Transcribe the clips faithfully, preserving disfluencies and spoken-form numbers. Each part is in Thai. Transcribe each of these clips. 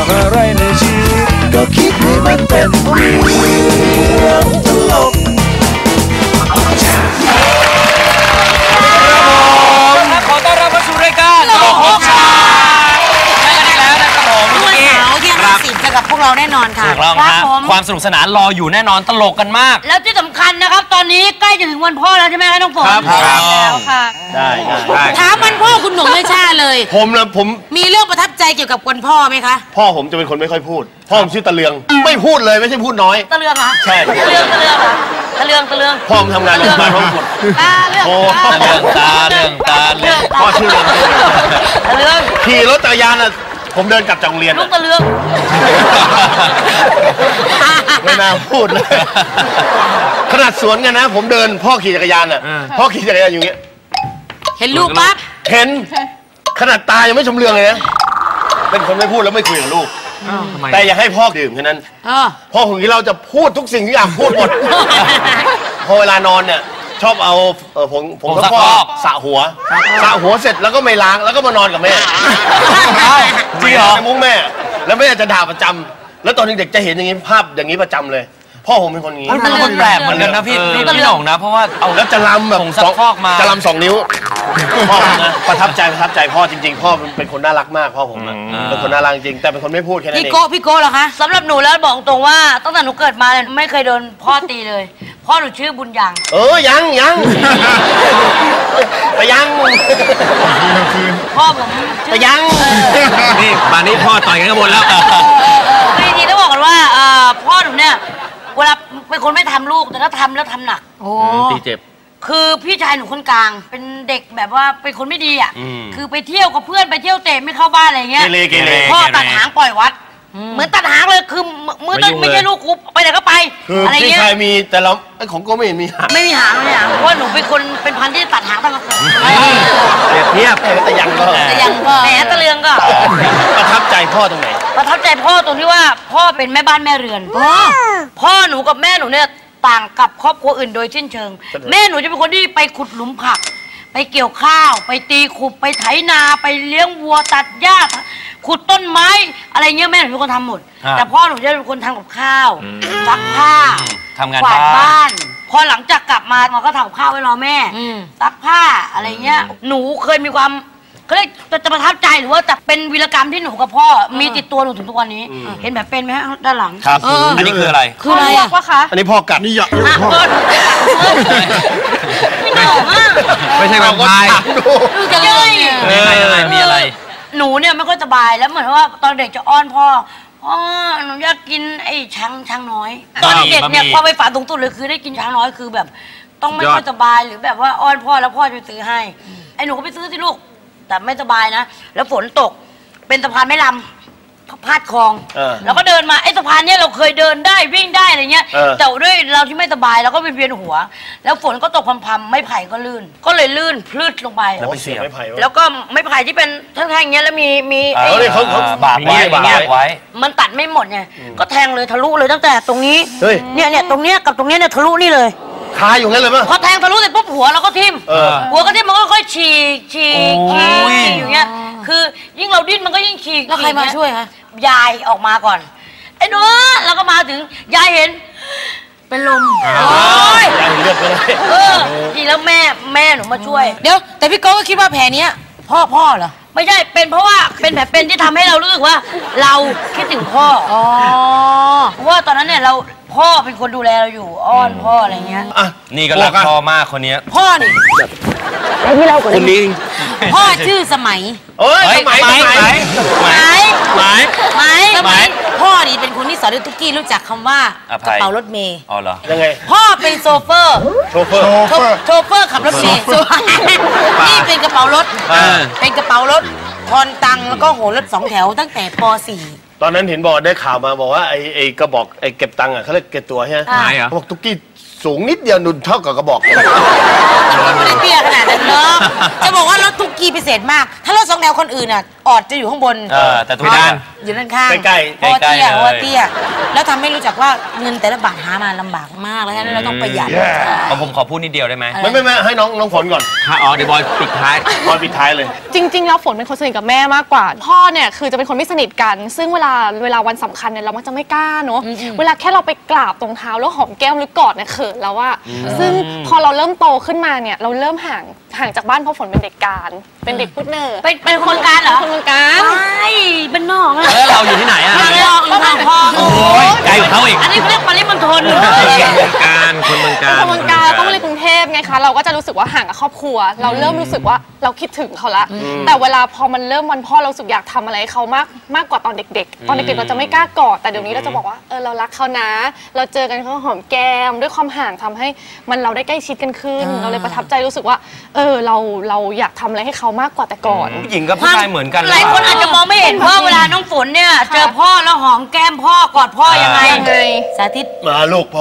ำอะไรในชีวิตก็คิดให้มันเป็นเรื่องตลกขอต้อนรับเข้าสู่รายการตลกหกฉากได้กันอีกแล้วนะครับผมวันเสาร์ที่ห้าสิบจะกับพวกเราแน่นอนค่ะถูกต้องครับความสนุกสนานรออยู่แน่นอนตลกกันมากแล้วที่สำคัญนะครับตอนนี้ใกล้จะถึงวันพ่อแล้วใช่ไหมคะน้องฝนครับแล้วค่ะได้ได้ถามวันพ่อคุณหนุ่มไม่ใช่เลยผมนะผมมีเรื่องประทับใจเกี่ยวกับวันพ่อไหมคะพ่อผมจะเป็นคนไม่ค่อยพูดพ่อผมชื่อตะเลืองไม่พูดเลยไม่ใช่พูดน้อยตะเลืองเหรอใช่ตะเลืองตะเลืองเหรอตะเลืองตะเลืองพ่อผมทำงานโรงพยาบาลพ่อหมดตาเลืองตาเลืองตาเลืองพ่อชื่อเลืองตะเลืองขี่รถจักรยานน่ะผมเดินกลับจากโรงเรียนลูกตะเลืองไม่น่าพูดเลยขนาดสวนกันนะผมเดินพ่อขี่จักรยานอ่ะพ่อขี่จักรยานอยู่เงี้ยเห็นลูกปั๊บเห็นขนาดตายังไม่ชมเลืองเลยนะเป็นคนไม่พูดแล้วไม่คุยกับลูกแต่อยากให้พ่อดื่มแค่นั้นพ่อผมที่เราจะพูดทุกสิ่งทุกอย่างพูดหมดพอเวลานอนเนี่ยชอบเอาผงผงซักฟอกสระหัวสระหัวเสร็จแล้วก็ไม่ล้างแล้วก็มานอนกับแม่จริงเหรอมุ้งแม่แล้วแม่จะด่าประจำแล้วตอนเด็กๆจะเห็นอย่างนี้ภาพอย่างนี้ประจำเลยพ่อผมเป็นคนงี้เป็นคนแปลกเหมือนกันนะพี่พี่พี่หน่งนะเพราะว่าเอาแล้วจะลำแบบผงซักฟอกมาจะลำสองนิ้วพ่อนะประทับใจประทับใจพ่อจริงๆพ่อเป็นคนน่ารักมากพ่อผมเป็นคนน่ารักจริงแต่เป็นคนไม่พูดแค่นั้นเองพี่โก้พี่โก้เหรอคะสำหรับหนูแล้วบอกตรงว่าตั้งแต่หนูเกิดมาเลยไม่เคยโดนพ่อตีเลยพ่อหนูชื่อบุญยังเออยังยังไปยังพ่อผมไปยังนี่ป่านนี้พ่อต่อยกันข้างบนแล้วจริงๆต้องบอกกันว่าพ่อหนูเนี่ยเวลาเป็นคนไม่ทำลูกแต่ถ้าทำแล้วทำหนักโอ้ตีเจ็บคือพี่ชายหนูคนกลางเป็นเด็กแบบว่าเป็นคนไม่ดีอ่ะคือไปเที่ยวกับเพื่อนไปเที่ยวเตะไม่เข้าบ้านอะไรเงี้ยพ่อตัดหางปล่อยวัดเหมือนตัดหางเลยคือมือต้นไม่ใช่ลูกกูไปไหนก็ไปอะไรเงี้ยพี่ชายมีแต่เราของก็ไม่เห็นมีหางไม่มีหางเลยอ่ะเพราะหนูเป็นคนเป็นพันธุ์ที่ตัดหางตั้งแต่เกิดเปรียบเทียบแต่ยังก็แต่ยังก็แหมตะเลืองก็ประทับใจพ่อตรงไหนประทับใจพ่อตรงที่ว่าพ่อเป็นแม่บ้านแม่เรือนพ่อหนูกับแม่หนูเนี่ยต่างกับครอบครัวอื่นโดยสิ้นเชิงแม่หนูจะเป็นคนที่ไปขุดหลุมผักไปเกี่ยวข้าวไปตีขุบไปไถนาไปเลี้ยงวัวตัดหญ้าขุดต้นไม้อะไรเงี้ยแม่หนูเป็นคนทำหมดแต่พ่อหนูจะเป็นคนทำกับข้าวซักผ้าทำงานบ้านพอหลังจากกลับมามันก็ทำกับข้าวไว้รอแม่ซักผ้าอะไรเงี้ยหนูเคยมีความก็เลยจะประทับใจหรือว่าแต่เป็นวีรกรรมที่หนูกับพ่อมีติดตัวหนูถึงทุกวันนี้เห็นแบบเป็นไหมด้านหลังครับอันนี้คืออะไรคืออะไรอะวะคะอันนี้พ่อกัดนี่หยอกไม่ใช่แบบพายดูจะเลยมีอะไรมีอะไรหนูเนี่ยไม่ค่อยสบายแล้วเหมือนว่าตอนเด็กจะอ้อนพ่อพ่อหนูอยากกินไอ้ช้างช้างน้อยตอนเด็กเนี่ยพอไปฝันตรงตุ่นเลยคือได้กินช้างน้อยคือแบบต้องไม่ค่อยสบายหรือแบบว่าอ้อนพ่อแล้วพ่อจะซื้อให้ไอ้หนูก็ไปซื้อที่ลูกแต่ไม่สบายนะแล้วฝนตกเป็นสะพานไม้ลำพาดคลองแล้วก็เดินมาไอ้สะพานเนี้ยเราเคยเดินได้วิ่งได้อะไรเงี้ยแต่ด้วยเราที่ไม่สบายเราก็เวียนหัวแล้วฝนก็ตกพรำๆไม่ไผ่ก็ลื่นก็เลยลื่นพลืดลงไปแล้วไปเสียบแล้วก็ไม่ไผ่ที่เป็นแท่งๆอย่างเงี้ยแล้วมีมีไอ้เขาเขาบากไว้บากไว้มันตัดไม่หมดไงก็แทงเลยทะลุเลยตั้งแต่ตรงนี้เนี่ยเนี่ยตรงเนี้ยกับตรงเนี้ยเนี่ยทะลุนี่เลยคาอยู่งั้นเลยมั้ยพอแทงทะลุเสร็จปุ๊บหัวเราก็ทิ่มหัวก็ทิ่มมันก็ค่อยฉีกฉีกฉีกอย่างเงี้ยคือยิ่งเราดิ้นมันก็ยิ่งฉีกแล้วใครมาช่วยคะยายออกมาก่อนไอ้หนูแล้วก็มาถึงยายเห็นเป็นลมโอ้ยยายเลือดไปเลยเออทีแล้วแม่แม่หนูมาช่วยเดี๋ยวแต่พี่โก้ก็คิดว่าแผลนี้พ่อพ่อเหรอไม่ใช่เป็นเพราะว่าเป็นแผลเป็นที่ทำให้เรารู้สึกว่าเราคิดถึงพ่ออ๋อเพราะว่าตอนนั้นเนี่ยเราพ่อเป็นคนดูแลเราอยู่อ้อนพ่ออะไรเงี้ยอ่ะนี่ก็รักพ่อมากคนนี้พ่อนี่ไอ้ที่เราคนนี้พ่อชื่อสมัยเอ้ยสมัยสมัยสมัยสมัยสมัยสมัยพ่อนี่เป็นคนที่สอนให้ตุ๊กกี้รู้จักคำว่ากระเป๋ารถเมย์อ๋อเหรอยังไงพ่อเป็นโซเฟอร์โชเฟอร์โชเฟอร์ขับรถเมย์นี่เป็นกระเป๋ารถเป็นกระเป๋ารถทอนตังแล้วก็โหรถสองแถวตั้งแต่ป สี่ตอนนั้นเห็นบอกได้ข่าวมาบอกว่าไอ้ไอ้กระบอกไอ้เก็บตังค์อ่ะเขาเรียกเก็บตัวใช่ไหมใช่เหรอบอกตุ๊กกี้สูงนิดเดียวนุ่นเท่ากับกระบอกไม่ได้เตี้ยขนาดนั้นเนาะจะบอกว่ารถตุ๊กกี้พิเศษมาก ถ้ารถสองแถวคนอื่นอ่ะออดจะอยู่ข้างบนเออแต่ทุกด้านอยู่ด้านข้างใกล้เพราะว่าใกล้ๆเตี้ยเลยเพราะว่าเตี้ยแล้วทำให้รู้จักว่าเงินแต่ละบาทหามาลำบากมากแล้วฉะนั้นเราต้องประหยัดเอาผมขอพูดนิดเดียวได้ไหมไม่ไม่ไม่ให้น้องน้องฝนก่อนอ๋อเดี๋ยวบอยปิดท้ายบอยปิดท้ายเลยจริง ๆ แล้วฝนเป็นคนสนิทกับแม่มากกว่า พ่อเนี่ยคือจะเป็นคนไม่สนิทกัน ซึ่งเวลาเวลาวันสำคัญเนี่ยเรามักจะไม่กล้าเนอะเวลาแค่เราไปกราบตรงเท้าแล้วหอมแก้มหรือกอดเนี่ยเขินแล้วว่าซึ่งพอเราเริ่มโตขึ้นมาเนี่ยเราเริ่มห่างห่างจากบ้านเพราะฝนเป็นเด็กการเป็นเด็กพุทธเนอร์เป็นเป็นคนการเหรอคนเมืองการใช่เป็นนอกอะแล้วเราอยู่ที่ไหนอ่ะเมืองนอกเมืองนอกพ่อโอ้ยไกลกว่าเขาอีกอันนี้เขาเรียกปริมณฑลคนเมืองการคนเมืองการคนเมืองการต้องมาเรียนกรุงเทพไงคะเราก็จะรู้สึกว่าห่างกับครอบครัว เราเริ่มรู้สึกว่าเราคิดถึงเขาละแต่เวลาพอมันเริ่มวันพ่อเราสึกอยากทำอะไรให้เขามากมากกว่าตอนเด็ก ๆ ตอนเด็กๆเราจะไม่กล้ากอดแต่เดี๋ยวนี้เราจะบอกว่าเออเรารักเขานะ เราเจอกันเขาหอมแก้มด้วยความห่างทำให้มันเราได้ใกล้ชิดกันขึ้น เราเลยประทับใจรู้สึกว่าเออเราเราอยากทำอะไรให้เขามากกว่าแต่ก่อนผู้หญิงกับผู้ชายเหมือนกันหลายคนอาจจะมองไม่เห็นพ่อเวลาน้องฝนเนี่ยเจอพ่อแล้วหอมแก้มพ่อกอดพ่อยังไงยังไงสาธิตมาลูกพ่อ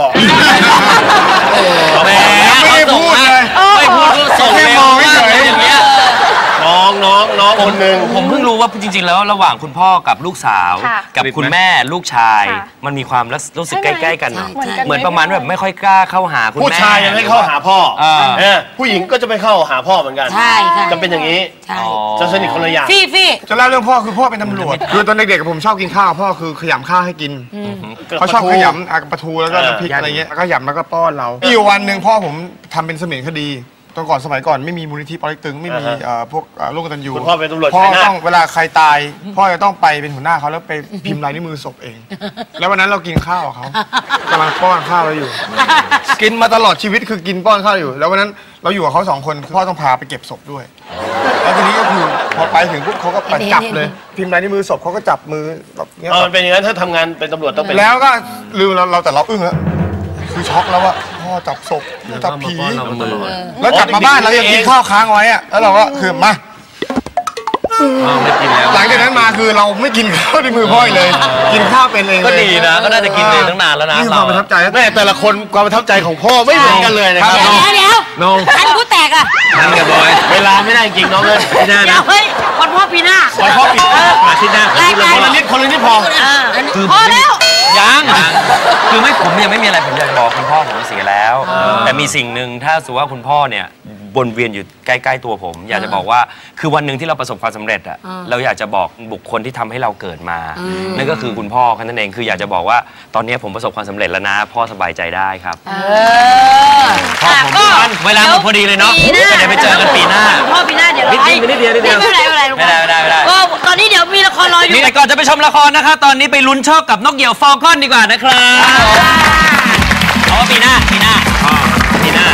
แหมไม่ได้พูดเลยไม่พูดก็ส่งแค่เร็มวองมากเฉยอย่างเงี้ยน้องน้องน้องคนหนึ่งผมเพิ่งรู้ว่าจริงๆแล้วระหว่างคุณพ่อกับลูกสาวค่ะกับคุณแม่ลูกชายค่ะมันมีความรู้สึกใช่ใกไหมล้ๆกันเนอะเหมือนกันเหมือนประมาณแบบไม่ค่อยกล้าเข้าหาคุณแม่ผู้ชายยังไม่เข้าหาพ่อเออเออผู้หญิงก็จะไม่เข้าหาพ่อเหมือนกันใช่ค่ะจะเป็นอย่างนี้ใช่จะสนิทคนละอย่างฟี่ฟี่จะเล่าเรื่องพ่อคือพ่อเป็นตำรวจ คือตอนเด็กๆผมชอบกินข้าวพ่อคือขยำข้าวให้กินเขาชอบขยำอ่ะปลาทูแล้วก็น้ำพริกอะไรเงี้ยแล้วก็ขยำแล้วก็ป้อนเรามีอยู่วันหนึ่งพ่อผมทำเป็นเสมียนคดีตอนก่อนสมัยก่อนไม่มีมูลนิธิปอเต็กตึงไม่มีอ่าฮะเอ่อพวกเอ่อร่วมกตัญญูคุณพ่อเป็นตำรวจพ่อชัยนาทต้องเวลาใครตาย พ่อจะต้องไปเป็นหัวหน้าเขาแล้วไปพิมพ์ลายนิ้วมือศพเอง แล้ววันนั้นเรากินข้าวกับเขากำลังป้อนข้าวเราอยู่ กินมาตลอดชีวิตคือกินป้อนข้าวอยู่ แล้ววันนั้นเราอยู่กับเขาสองคนพ่อต้องพาไปเก็บศพด้วย แล้วทีนี้ก็คือพอไปถึงปุ๊บเขาก็ไปจับเลย พิมพ์ลายนิ้วมือศพเขาก็จับมือแบบเงี้ยเออมันเป็นอย่างนั้นถ้าทำงานเป็นตำรวจต้องเป็นแล้วก็ลืมเราเราแต่เราอึ้งแล้วคือช็อกแล้วว่าพ่อจับศพจับผีแล้วกลับมาบ้านเรายังกินข้าวค้างไว้อะแล้วเราก็คือมาไม่กินแล้วหลังจากนั้นมาคือเราไม่กินข้าวในมือพ่ออีกเลย กินข้าวเป็นเองเลยก็ดีนะก็น่าจะกินเองตั้งนานแล้วนะนี่ความประทับใจแม่แต่ละคนความประทับใจของพ่อไม่เหมือนกันเลยนะครับเดี๋ยวเดี๋ยวน้องอันกูแตกอ่ะนั่นไงบอยเวลาไม่ได้จริงน้องเลยไม่ได้เดี๋ยนะวเฮ้ยวันพ่อปีหน้าขอพ่อปิดอาทิตย์หน้ารายการคนละนิดคนละนิดพออ่าอันนี้คือพอแล้วยังคือไม่ผมยังไม่มีอะไรผมอยากจะบอกคุณพ่อผมเสียแล้ว แต่มีสิ่งหนึ่งถ้าสมมติว่าคุณพ่อเนี่ยวนเวียนอยู่ใกล้ๆตัวผม อยากจะบอกว่าคือวันหนึ่งที่เราประสบความสำเร็จอะเราอยากจะบอกบุคคลที่ทำให้เราเกิดมา นั่นก็คือคุณพ่อแค่นั้นเองคืออยากจะบอกว่าตอนนี้ผมประสบความสำเร็จแล้วนะ พ่อสบายใจได้ครับเออพ่อผมทุกวันเวลาหมดพอดีเลยเนาะปีหน้าจะได้ไปเจอกันปีหน้าพ่อปีหน้าเดี๋ยวเราให้นิดเดียวนิดเดียวไม่เป็นไรไม่เป็นไรลูกไม่ได้ไม่ได้ไม่ได้ก็ตอนนี้เดี๋ยวมีละครรออยู่นี่แต่ก่อนจะไปชมละครนะคะตอนนี้ไปลุ้นโชคกับนกเหยี่ยวฟอลคอนดีกว่านะครับเอาว่าปีหน้าปีหน้าอ๋อปีหน้า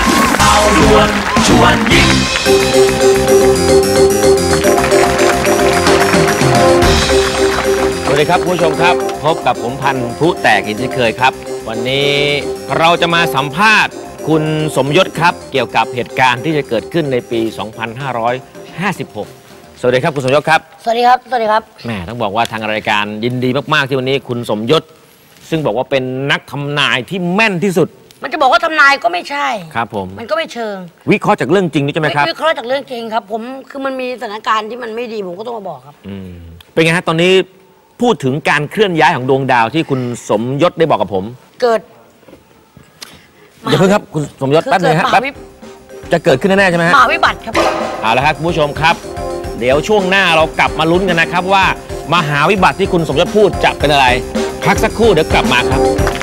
สวัสดีครับคุณผู้ชมครับพบกับผมพันธุ์พลุแตกอีกเช่นเคยครับ วันนี้เราจะมาสัมภาษณ์คุณสมยศครับ เกี่ยวกับเหตุการณ์ที่จะเกิดขึ้นในปี สองพันห้าร้อยห้าสิบหก สวัสดีครับคุณสมยศครับสวัสดีครับ สวัสดีครับแหมต้องบอกว่าทางรายการยินดีมากๆที่วันนี้คุณสมยศ ซึ่งบอกว่าเป็นนักทำนายที่แม่นที่สุดมันจะบอกว่าทำนายก็ไม่ใช่ครับผมมันก็ไม่เชิงวิเคราะห์จากเรื่องจริงนี่ใช่ไหมครับวิเคราะห์จากเรื่องจริงครับ ผมคือมันมีสถานการณ์ที่มันไม่ดีผมก็ต้องมาบอกครับอืมเป็นไงฮะตอนนี้พูดถึงการเคลื่อนย้ายของดวงดาวที่คุณสมยศได้บอกกับผมเกิดอย่าเพิ่งครับคุณสมยศคือแป๊บนึเกิดงฮะมแป๊หาบวิจะเกิดขึ้นแน่ๆใช่ไหมฮะมหาวิบัติครับเอาละครับคุณผู้ชมครับ เดี๋ยวช่วงหน้าเรากลับมาลุ้นกันนะครับว่ามหาวิบัติที่คุณสมยศพูดจะเป็นอะไร พักสักครู่เดี๋ยวกลับมาครับ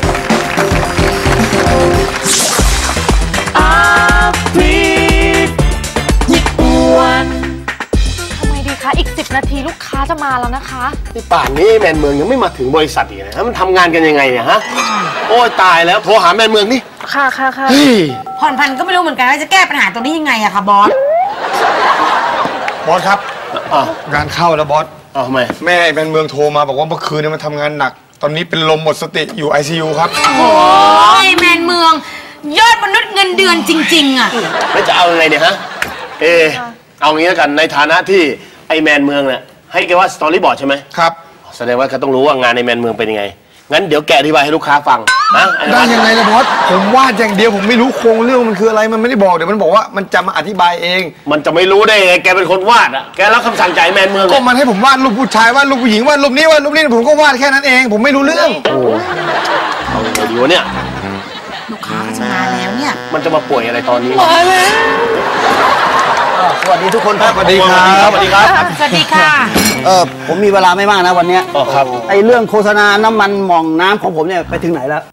ทำไมดีคะอีกสิบนาทีลูกค้าจะมาแล้วนะคะที่ป่านนี้แมนเมืองยังไม่มาถึงบริษัทอีกนะมันทำงานกันยังไงเนี่ยฮะโอ้ยตายแล้วโทรหาแมนเมืองนี่ค่ะค่ะค่ะเฮ้ยผ่อนพันก็ไม่รู้เหมือนกันว่าจะแก้ปัญหาตรงนี้ยังไงอะค่ะบอสบอสครับอ้าวงานเข้าแล้วบอสอ้าวทำไมแม่แมนเมืองโทรมาบอกว่าเมื่อคืนเนี่ยมันทำงานหนัก ตอนนี้เป็นลมหมดสติอยู่ ไอ ซี ยู ครับโอ้ยแมนเมือง ยอดมนุษย์เงินเดือนจริง ๆอะแล้วจะเอายังไงเนี่ยฮะเออเอางี้แล้วกันในฐานะที่ไอแมนเมืองเนี่ยให้แกว่าสตอรี่บอร์ดใช่ไหมครับแสดงว่าเขาต้องรู้ว่างานในแมนเมืองเป็นยังไงงั้นเดี๋ยวแกอธิบายให้ลูกค้าฟังนะได้ยังไงล่ะบอสผมวาดอย่างเดียวผมไม่รู้โครงเรื่องมันคืออะไรมันไม่ได้บอกเดี๋ยวมันบอกว่ามันจะมาอธิบายเองมันจะไม่รู้ได้ไงแกเป็นคนวาดอ่ะแกรับคำสั่งจากแมนเมืองก็มันให้ผมวาดรูปผู้ชายวาดรูปผู้หญิงวาดรูปนี้วาดรูปนี้ผมก็วาดแค่นั้นเองผมไม่รู้เรื่องเอาไงดีวะเนี่ยลูกค้าก็จะมาแล้วเนี่ยมันจะมาป่วยอะไรตอนนี้มาแล้วสวัสดีทุกคนครับสวัสดีครับสวัสดีครับสวัสดีค่ะเออผมมีเวลาไม่มากนะวันเนี้ยอ๋อครับไอเรื่องโฆษณาน้ำมันหม่องน้ำของผมเนี่ยไปถึงไหนแล้ว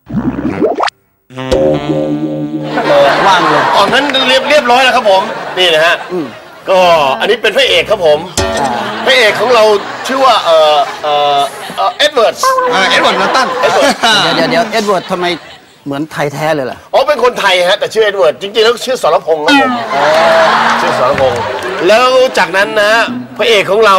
ว่างเลยอ๋อนั้นเรียบเรียบร้อยแล้วครับผมนี่นะฮะก็อันนี้เป็นพระเอกครับผมพระเอกของเราชื่อว่าเอ่อเอ่อเอ่อเอ็ดเวิร์ดเออเอ็ดเวิร์ดนอร์ตันเดี๋ยวเดี๋ยวเดี๋ยวเอ็ดเวิร์ดทำไมเหมือนไทยแท้เลยล่ะอ๋อเป็นคนไทยฮะแต่ชื่อเอ็ดเวิร์ดจริงๆแล้วชื่อสรพงษ์ครับผมชื่อสรพงษ์แล้วจากนั้นนะฮะพระเอกของเรา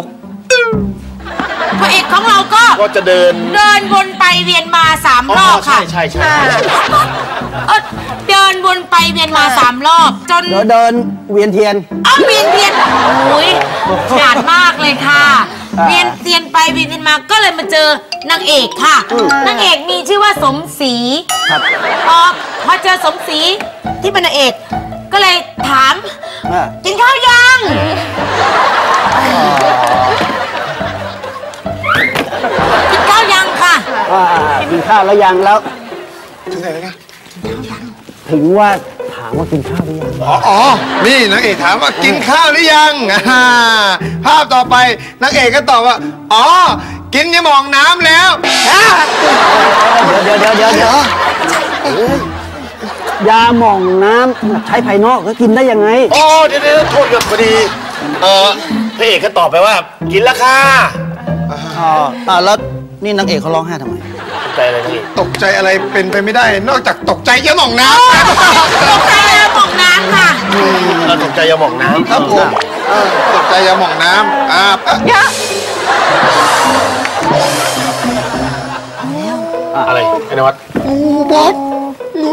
พระเอกของเราก็ก็จะเดินเดินวนไปเวียนมาสามรอบค่ะใช่ใช่ใช่เออเดินวนไปเวียนมาสามรอบจนเดี๋ยวเดินเวียนเทียนเอาเวียนเวียนโอ้ยฉลาดมากเลยค่ะ เวียนเทียนไปเวียนเวียนมาก็เลยมาเจอนางเอกค่ะนางเอกมีชื่อว่าสมศรีพอพอเจอสมศรีที่เป็นนางเอก ก็เลยถามอ่ากินข้าวยังกินข้าวยังค่ะอ่ากินข้าวแล้วยังแล้วถึงไหนแล้วนะถึงว่าถามว่ากินข้าวหรือยังอ๋ออ๋อนี่นางเอกถามว่ากินข้าวหรือยังอ่าภาพต่อไปนางเอกก็ตอบว่าอ๋อกินยาหม่องน้ำแล้วอ่าเดี๋ยวเดี๋ยวเดี๋ยวเดี๋ยว ยาหม่องน้ำใช้ภายนอกก็กินได้ยังไงอ๋อเดี๋ยวเดี๋ยวโทษกันพอดีเออพระเอกก็ตอบไปว่ากินแล้วค่ะอ๋ออ่าแล้วนี่นางเอกเขาร้องไห้ทำไมใจอะไรพี่ตกใจอะไรเป็นไปไม่ได้ นอกจากตกใจยาหม่องน้ตกใจแล้วบอกน้ำค่ะเราตกใจยาหม่องน้ำำครับผมเออตกใจยาหม่องน้ำอ่าอ่ะอะไรไอ้นวัดงูบอสงู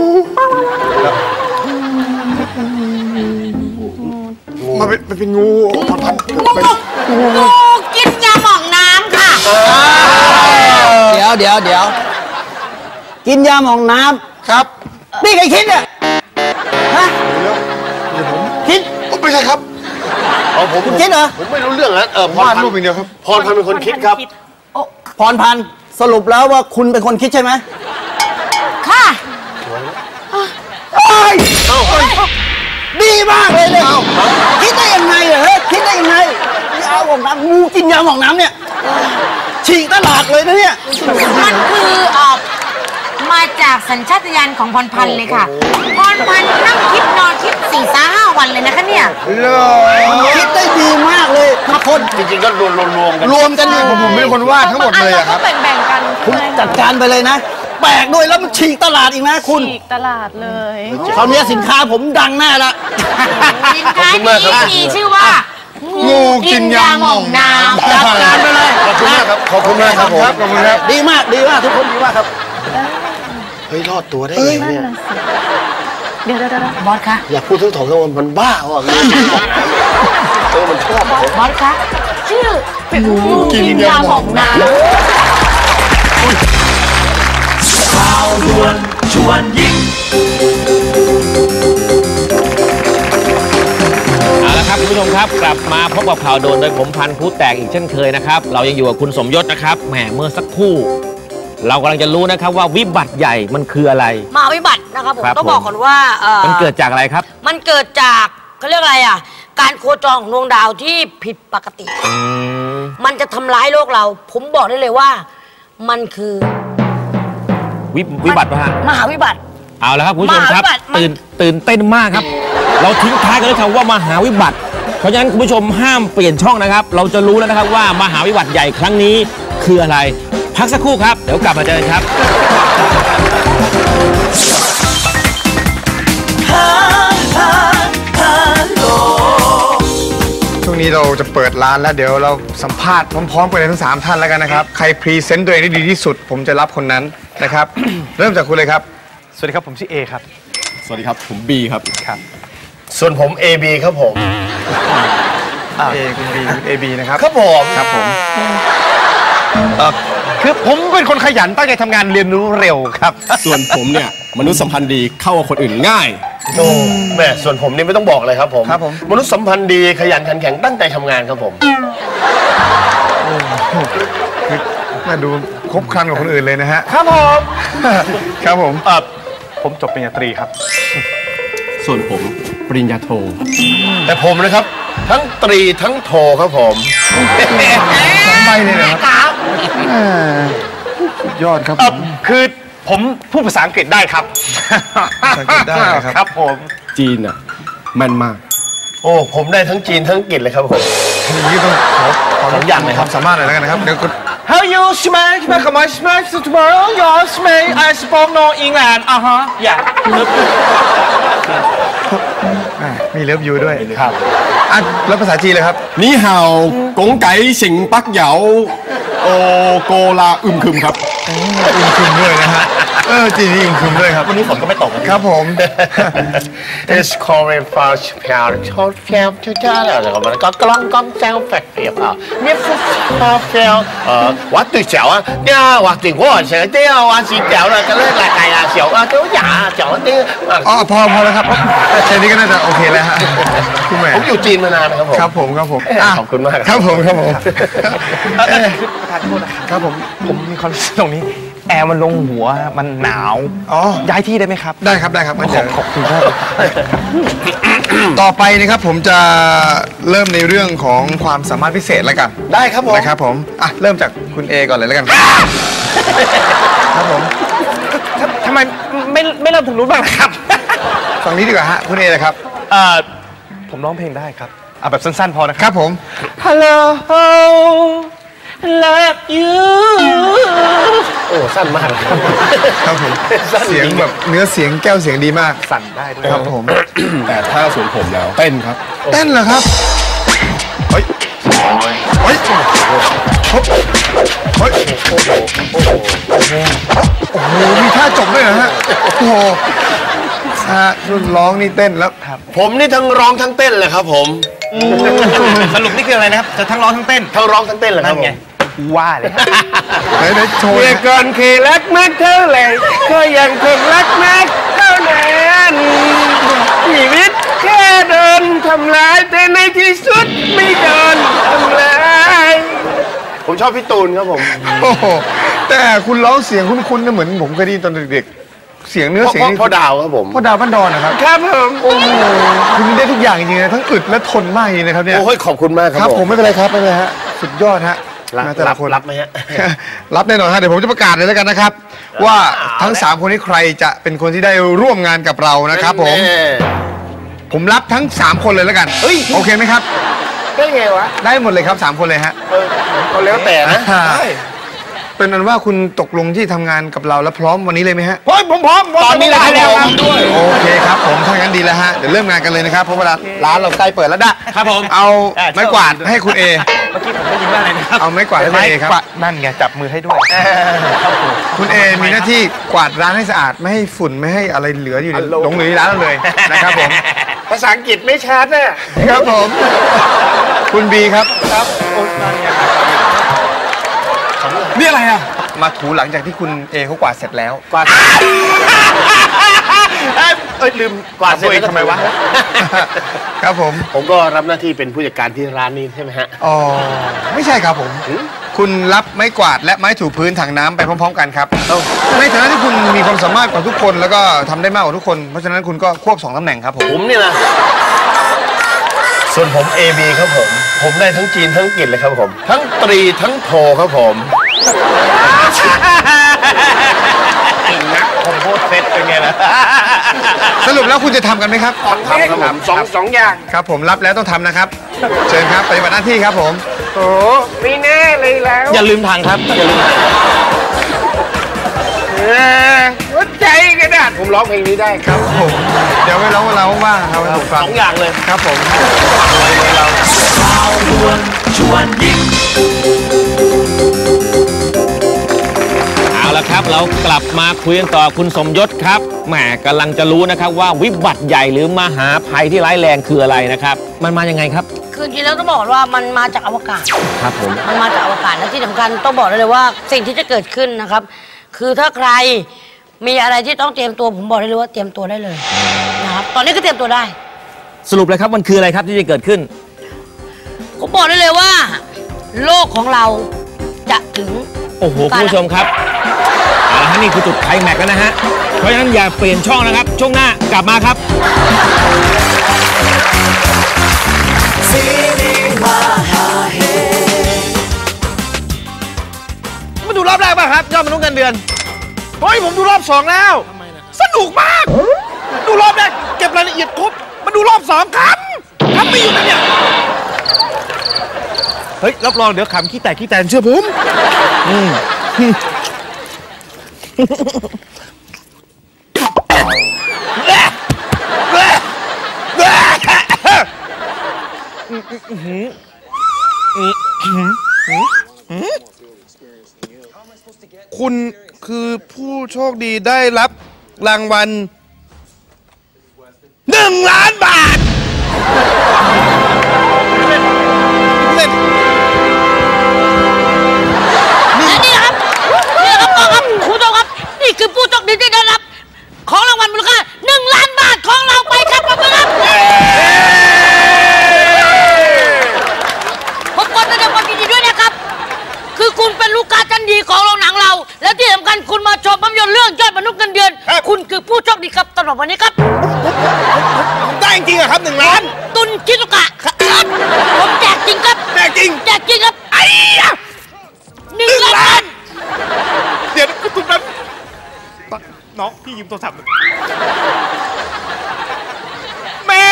มาเป็นมันเป็นงูพันพันเป็นงูกินยาหม่องน้ำค่ะเดี๋ยวเดี๋ยวเดี๋ยวกินยาหม่องน้ครับำนี่ใครคิดเนี่ยฮะเดี๋ยวผมคิดไม่ใช่ครับอ๋อผมคุณคิดเหรอผมไม่รู้เรื่องนะเออพรวาดพันรูปธ์อย่างเดียวครับพรพันธ์เป็นคนคิดครับพรพันธ์สรุปแล้วว่าคุณเป็นคนคิดใช่ไหมค่ะเอ้ยดีมากเลยเนี่ยคิดได้ยังไงเหรอคิดได้ยังไงยาหม่องน้ำงูกินยาหม่องน้ำเนี่ยฉีกตลาดเลยนะเนี่ยมันคือออกมาจากสัญชาตญาณของพรพันธ์เลยค่ะพรพันธ์นั่งคิดนอนคิดสี่สาห้าวันเลยนะคะเนี่ยคิดได้ดีมากเลยทุกคนจริงๆก็รวมรวมรวมกันรวมกันอยู่ผมผมเป็นคนวาดทั้งหมดเลยอะครับแบ่งๆกันคุณจัดการไปเลยนะแปลกด้วยแล้วมันฉีกตลาดอีกนะคุณฉีกตลาดเลยคราวนี้สินค้าผมดังแน่ละสินค้านี้มีชื่อว่างูกินยาหม่องน้จัดการไปเลยขอบคุณมากครับขอบคุณมากครับผมครับขอบคุณครับดีมากดีมากทุกคนดีมากครับเฮ้ยรอดตัวได้ไงเนี่ยเดี๋ยวเดี๋ยวเดี๋ยวบอสคะอยากพูดทั้งสองทั้งวันมันบ้าว่ะเออมันชอบบอสคะชื่องูกินยาหม่องน้ำข่าวด่วนชวนยิ้มเอาละครับคุณผู้ชมครับกลับมาพบกับข่าวโดนโดยผมพันธุ์ผู้แตกอีกเช่นเคยนะครับเรายังอยู่กับคุณสมยศนะครับแหมเมื่อสักครู่ เรากำลังจะรู้นะครับว่าวิบัติใหญ่มันคืออะไรมหาวิบัตินะครับผมครับต้องบอกก่อนว่าเอ่อมันเกิดจากอะไรครับมันเกิดจากเขาเรียกอะไรอ่ะ การโคจรของดวงดาวที่ผิดปกติอืมมันจะทำร้ายโลกเรา ผมบอกได้เลยว่า มันคือวิวิบัติปะฮะมหาวิบัติเอาละครับคุณผู้ชมครับมหาวิบัติมันตื่นตื่นเต้นมากครับ เราทิ้งท้ายกันด้วยคำว่ามหาวิบัติ เพราะฉะนั้นคุณผู้ชมห้ามเปลี่ยนช่องนะครับ เราจะรู้แล้วนะครับว่ามหาวิบัติใหญ่ครั้งนี้คืออะไร พักสักครู่ครับเดี๋ยวกลับมาเจอกันครับช่วงนี้เราจะเปิดร้านแล้วเดี๋ยวเราสัมภาษณ์พร้อมๆกันเลยทั้งสามท่านแล้วกันนะครับใครพรีเซนต์ตัวเองได้ดีที่สุด ผมจะรับคนนั้นนะครับ เริ่มจากคุณเลยครับสวัสดีครับผมชื่อเอครับสวัสดีครับ ผมบีครับครับส่วนผม เอ บี ครับผมเอคุณบีคุณเอบีนะครับครับผมครับผมเอ่อคือผมเป็นคนขยันตั้งใจทำงานเรียนรู้เร็วครับส่วนผมเนี่ยมนุษยสัมพันธ์ดีเข้ากับคนอื่นง่ายโอ้แม่ส่วนผมนี่ไม่ต้องบอกเลยครับผมครับผมมนุษยสัมพันธ์ดีขยันขันแข็งตั้งใจทำงานครับผมคือมาดูครบครันกว่าคนอื่นเลยนะฮะครับผมครับผมเออผมจบปริญญาตรีครับส่วนผมปริญญาโทแต่ผมนะครับทั้งตรีทั้งโทครับผมสองใบเลยนะครับอ่าสุดยอดครับเอผอมคือผมพูดภาษาอังกฤษได้ครับภาษาอังกฤษได้นะครับครับผมจีนอ่ะแม่นมากโอ้ผมได้ทั้งจีนทั้งอังกฤษเลยครับผมอย่างนี้ต้องขอขอสองอย่างเลยครับวามสามารถหน่อยแล้วกันนะครับเดี๋ยวคุณ How you smash back my smash tomorrow your smash I spoke no England อ่ะฮะอย่าอ่ามีเลิฟยูด้วยครับอ่ะแล้วภาษาจีนเลยครับนี่เห่ากงไก่สิงปักเหยาโอโกลาอึมครึมครับอึมครึมด้วยนะฮะเออจีนนี่อึมครึมด้วยครับวันนี้ฝนก็ไม่ตกนะครับผม It's calling for spell ชอบแฟมชุดจ้าแล้วก็มันก็กล้องกล้องแซวแฟกเปียบอ่ะมีฟุตบอลแฟลเอ่อวัดตัวเจ๋วอ่ะเนี่ยวัดถึงว่าเฉยเดียววัดสีเจ๋วเลยก็เลยหลายไก่อ่ะเจ๋วอ่ะเจ๋วหยาเจ๋วเดียวอ๋อพอพอแล้วครับแค่นี้ก็น่าจะโอเคแล้วฮะคุณแม่ผมอยู่จีนมานานนะครับผมครับผมครับผมขอบคุณมากครับผมครับผมประธานโทษนะครับครับผมผมมีความรู้สึกตรงนี้ แอร์มันลงหัวมันหนาวอ๋อย้ายที่ได้ไหมครับได้ครับได้ครับงั้นขเดี๋อย บวขอบคุณครับต่อไปนะครับผมจะเริ่มในเรื่องของความสามารถพิเศษแล้วกันได้ครับผมนะครับผมอ่ะเริ่มจากคุณเอก่อนเลยแล้วกันครับผมทำไมไม่ไม่เริ่มถึงรู้นบ้างล่ะครับฝั่งนี้ดีกว่าฮะคุณเอเลยครับเอ่อผมร้องเพลงได้ครับเอาแบบสั้นๆพอนะคครับ รับผม Hello love you โอ้สั้นมากเลยครับครับผมเสียงแบบเนื้อเสียงแก้วเสียงดีมากสั่นได้ด้วยครับผมแต่ถ้าส่วนผมแล้วเต้นครับเต้นเหรอครับเฮ้ยเฮ้ยเฮ้ยเฮ้ยโอ้โหโอ้โหโอ้โหมีท่าจบด้วยนะฮะโอ้โหฮะรุ่นร้องนี่เต้นแล้วครับผมนี่ทั้งร้องทั้งเต้นเลยครับผมสรุปนี่คืออะไรนะครับ จะทั้งร้องทั้งเต้นทั้งร้องทั้งเต้นเลยครับผมว่าเลยไหนไหนโชว์เมื่อนะก่อนเคยรักมากเท่าไหร่ก็ยังคงรักมากเท่านั้นชีวิตแค่โดนทำร้ายแต่ในที่สุดไม่โดนทำร้ายผมชอบพี่ตูนครับผมโอ้โหแต่คุณร้องเสียงคุ้นๆนะเหมือนผมเคยได้ยินตอนเด็กๆเสียงเนื้อพ่อเสียงนี่พ่อดาวครับผมพ่อดาวบ้านดอนนะครับครับผมโอ้โหคุณได้ทุกอย่างจริงๆนะทั้งอึดและทนมากจริงนะครับเนี่ยโอ้ยขอบคุณมากคครัรับบ ผผม มไม่เป็นไรครับไม่เป็นไรฮะสุดยอดฮะรับนะแต่ละคนรับไหมฮะรับแน่นอนฮะเดี๋ยวผมจะประกาศเลยแล้วกันนะครับ ว่าทั้งสามคนนี้ใครจะเป็นคนที่ได้ร่วมงานกับเรานะครับผมแน่ผมรับทั้งสามคนเลยแล้วกันเฮ้ยโอเคไหมครับได้ไงวะได้หมดเลยครับสามคนเลยฮะเออก็แล้วแต่นะอ่าเป็นนั้นว่าคุณตกลงที่ทำงานกับเราแล้วพร้อมวันนี้เลยไหมฮะเฮ้ยผมพร้อมตอนนี้เลยครับผมโอเคครับผมถ้างั้นดีแล้วฮะเดี๋ยวเริ่มงานกันเลยนะครับเพราะเวลาร้านเราใกล้เปิดแล้วนะครับผมเอาไม้กวาดให้คุณเอเมื่อกี้ผมได้ยินว่าอะไรนะครับเอาไม้กวาดให้คุณเอครับนั่นไงจับมือให้ด้วยคุณเอมีหน้าที่กวาดร้านให้สะอาดไม่ให้ฝุ่นไม่ให้อะไรเหลืออยู่ในหลงเหลือในร้านเราเลยนะครับผมภาษาอังกฤษไม่ชัดน่ะครับผมคุณบีครับครับโอ้ยนั่นไงนี่อะไรอ่ะมาถูหลังจากที่คุณเอเขากวาดเสร็จแล้วกวาดเอ้ยลืมกวาดเสร็จแล้วทำไมวะครับผมผมก็รับหน้าที่เป็นผู้จัดการที่ร้านนี้ใช่ไหมฮะอ๋อไม่ใช่ครับผม คุณรับไม้กวาดและไม้ถูพื้นถังน้ำไปพร้อมๆกันครับในฐานะที่คุณมีความสามารถกว่าทุกคนแล้วก็ทำได้มากกว่าทุกคนเพราะฉะนั้นคุณก็ควบสองตำแหน่งครับผมผมเนี่ยนะ ส่วนผม เอ บี ครับผม ผมได้ทั้งจีนทั้งอังกฤษเลยครับผม ทั้งตรีทั้งโทครับผมนักผมพูดเซ็ตเป็นไงล่ะสรุปแล้วคุณจะทำกันไหมครับทำครับผมสองสองอย่างครับผมรับแล้วต้องทำนะครับ เชิญครับปฏิบัติหน้าที่ครับผมโอ้ไม่แน่เลยแล้ว อย่าลืมทางครับ อย่าลืมทางหัวใจกระดาษผมร้องเพลงนี้ได้ครับผมเดี๋ยวไว้ร้องเวลาว่างๆครับให้ผมฟัสงองอย่างเลยครับผมเอาละครับเรากลับมาคุยกันต่อคุณสมยศครับแหมกำลังจะรู้นะครับว่าวิบัติใหญ่หรือมหาภัยที่ร้ายแรงคืออะไรนะครับ มันมายังไงครับคือจริงๆแล้วต้องบอกว่ามันมาจากอวกาศครับผมมันมาจากอวกาศและที่สำคัญต้องบอกได้เลยว่าสิ่งที่จะเกิดขึ้นนะครับ คือถ้าใครมีอะไรที่ต้องเตรียมตัวผมบอกได้เลยว่าเตรียมตัวได้เลยนะครับตอนนี้ก็เตรียมตัวได้สรุปเลยครับมันคืออะไรครับที่จะเกิดขึ้นผมบอกได้เลยว่า โลกของเราจะถึงโอ้โหคุณผู้ชมครับเอาละฮะนี่คือจุดไคลแม็กซ์แล้วนะฮะเพราะฉะนั้นอย่าเปลี่ยนช่องนะครับช่วงหน้ากลับมาครับมาดูรอบแรกป่ะครับยอดมนุษย์เงินเดือนเฮ้ยผมดูรอบสองแล้วสนุกมาก ดูรอบแรกเก็บรายละเอียดครบมาดูรอบสองคำคำไม่อยู่นะเนี่ยเฮ้ยรับรองเดี๋ยวขำขี้แตกขี้แตนเชื่อผมอืมคุณคือผู้โชคดีได้รับรางวัลหนึ่งล้านบาทและนี่ครับนี่ครับพ่อครับคุณผู้ชมครับนี่คือผู้โชคดีที่ได้รับของรางวัลมูลค่าหนึ่งล้านบาทของเราไปครับพ่อครับผมขอแสดงความยินดีด้วยนะครับคือคุณเป็นลูกค้าชั้นดีของโรงหนังเราและที่สำคัญคุณมาชมภาพยนตร์เรื่องยอดมนุษย์เงินเดือนคุณคือผู้โชคดีครับตลอดวันนี้ครับได้จริงเหรอครับหนึ่งล้านตุนชิซุกะครับผมแจกจริงครับแจกจริงแจกจริงครับไอ้หนึ่งล้านเดี๋ยวคุณแป๊บน้องพี่ยืมโทรศัพท์แม่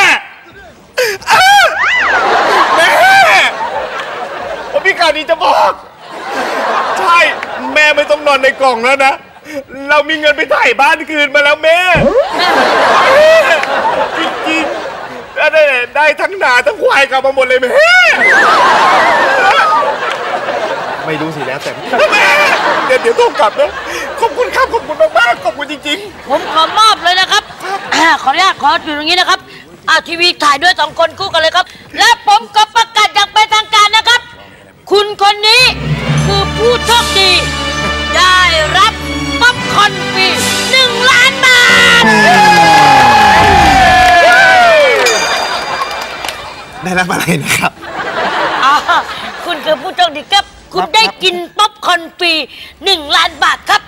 แม่ผมมีข่าวดีจะบอกใช่แม่ไม่ต้องนอนในกล่องแล้วนะเรามีเงินไปถ่ายบ้านคืนมาแล้วแม่จริงๆได้ได้ทั้งหนาทั้งควายกลับมาหมดเลยแม่ไม่รู้สิแล้วแต่แม่เดี๋ยวเดี๋ยวต้องกลับนะขอบคุณครับขอบคุณมากๆขอบคุณจริงๆผมขอมอบเลยนะครับขออนุญาตขออยู่ตรงนี้นะครับอ่าทีวีถ่ายด้วยสองคนคู่กันเลยครับและผมก็ประกาศอย่างเป็นทางการนะครับคุณคนนี้คือผู้โชคดีได้รับป๊อปคอร์นฟรีหนึ่งล้านบาทได้รับอะไรนะครับอ๋อคุณคือผู้โชคดีครับคุณได้กินป๊อปคอร์นฟรีหนึ่งล้านบาทครับ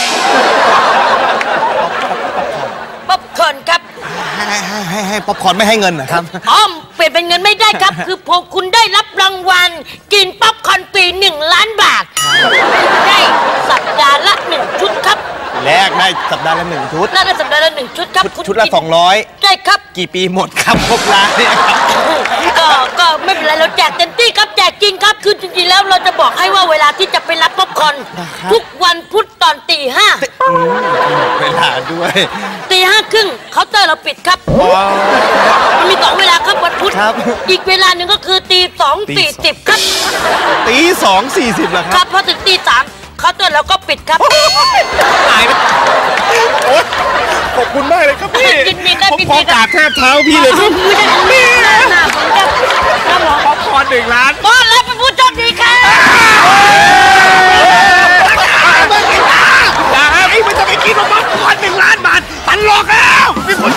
ป๊อปคอร์นครับให้ให้ให้ให้ป๊อปคอร์นไม่ให้เงินนะครับอ๋อเปลี่ยนเป็นเงินไม่ได้ครับคือพอคุณได้รับรางวัลกินป๊อปคอร์นฟรีหนึ่งล้านบาทได้สัปดาห์ละหนึ่งชุดครับแรกได้สัปดาห์ละหนึ่งชุดแรกได้สัปดาห์ละหนึ่งชุดครับชุดละสองร้อยใช่ครับกี่ปีหมดครับครบล้านเนี่ยก็ก็ไม่เป็นไรเราแจกเต็มที่ครับแจกจริงครับคือจริงๆแล้วเราจะบอกให้ว่าเวลาที่จะไปรับป๊อปคอร์นทุกวันพุธตอนตีห้าเวลาด้วยตีห้าครึ่งเคาน์เตอร์เราปิดครับมันมีสองเวลาครับวันพุธอีกเวลาหนึ่งก็คือตีสองสี่สิบครับตีสองสี่สิบเหรอครับครับพอถึงตีสามเคาน์เตอร์เราก็ปิดครับตายขอบคุณมากเลยครับพี่ผมขอกราบแทบเท้าพี่เลยครับพี่ขอพรหนึ่งล้านต้อนรับเป็นผู้โชคดีครับอย่าครับไอ้มันจะไปกินป๊อปคอร์นหนึ่งล้านบาทตันหลอกแล้วพี่ฝน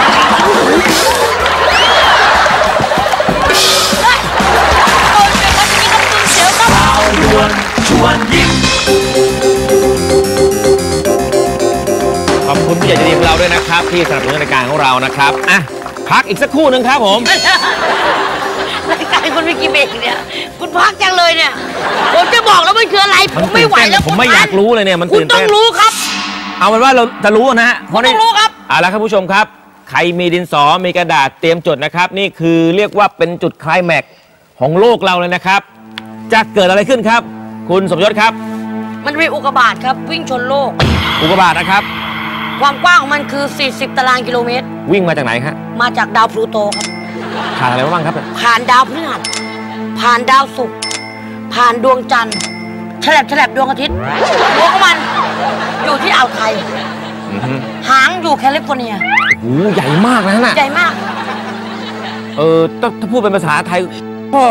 ขอบคุณผู้ใหญ่ใจดีของเราด้วยนะครับที่สนับสนุนรายการของเรานะครับอ่ะพักอีกสักครู่หนึ่งครับผมรายการคุณวิกิเบกเนี่ยคุณพักจังเลยเนี่ยผมจะบอกแล้วมันคืออะไรผมไม่ไหวแล้วผมไม่อยากรู้เลยเนี่ยมันตื่นเต้นคุณต้องรู้ครับเอาเป็นว่าเราจะรู้นะฮะเพราะต้องรู้ครับเอาละครับผู้ชมครับใครมีดินสอมีกระดาษเตรียมจดนะครับนี่คือเรียกว่าเป็นจุดไคลแม็กซ์ของโลกเราเลยนะครับจะเกิดอะไรขึ้นครับคุณสมยศครับมันเป็นอุกกาบาตครับวิ่งชนโลกอุกกาบาตนะครับความกว้างของมันคือสี่สิบตารางกิโลเมตรวิ่งมาจากไหนครับมาจากดาวพลูโตครับผ่านอะไรบ้างครับผ่านดาวพฤหัสผ่านดาวศุกร์ผ่านดวงจันทร์แฉลบแฉลบดวงอาทิตย์หัวของมันอยู่ที่อ่าวไทยหางอยู่แคลิฟอร์เนียโอ้ใหญ่มากนะน่ะใหญ่มากเออถ้าถ้าพูดเป็นภาษาไทยพ่อ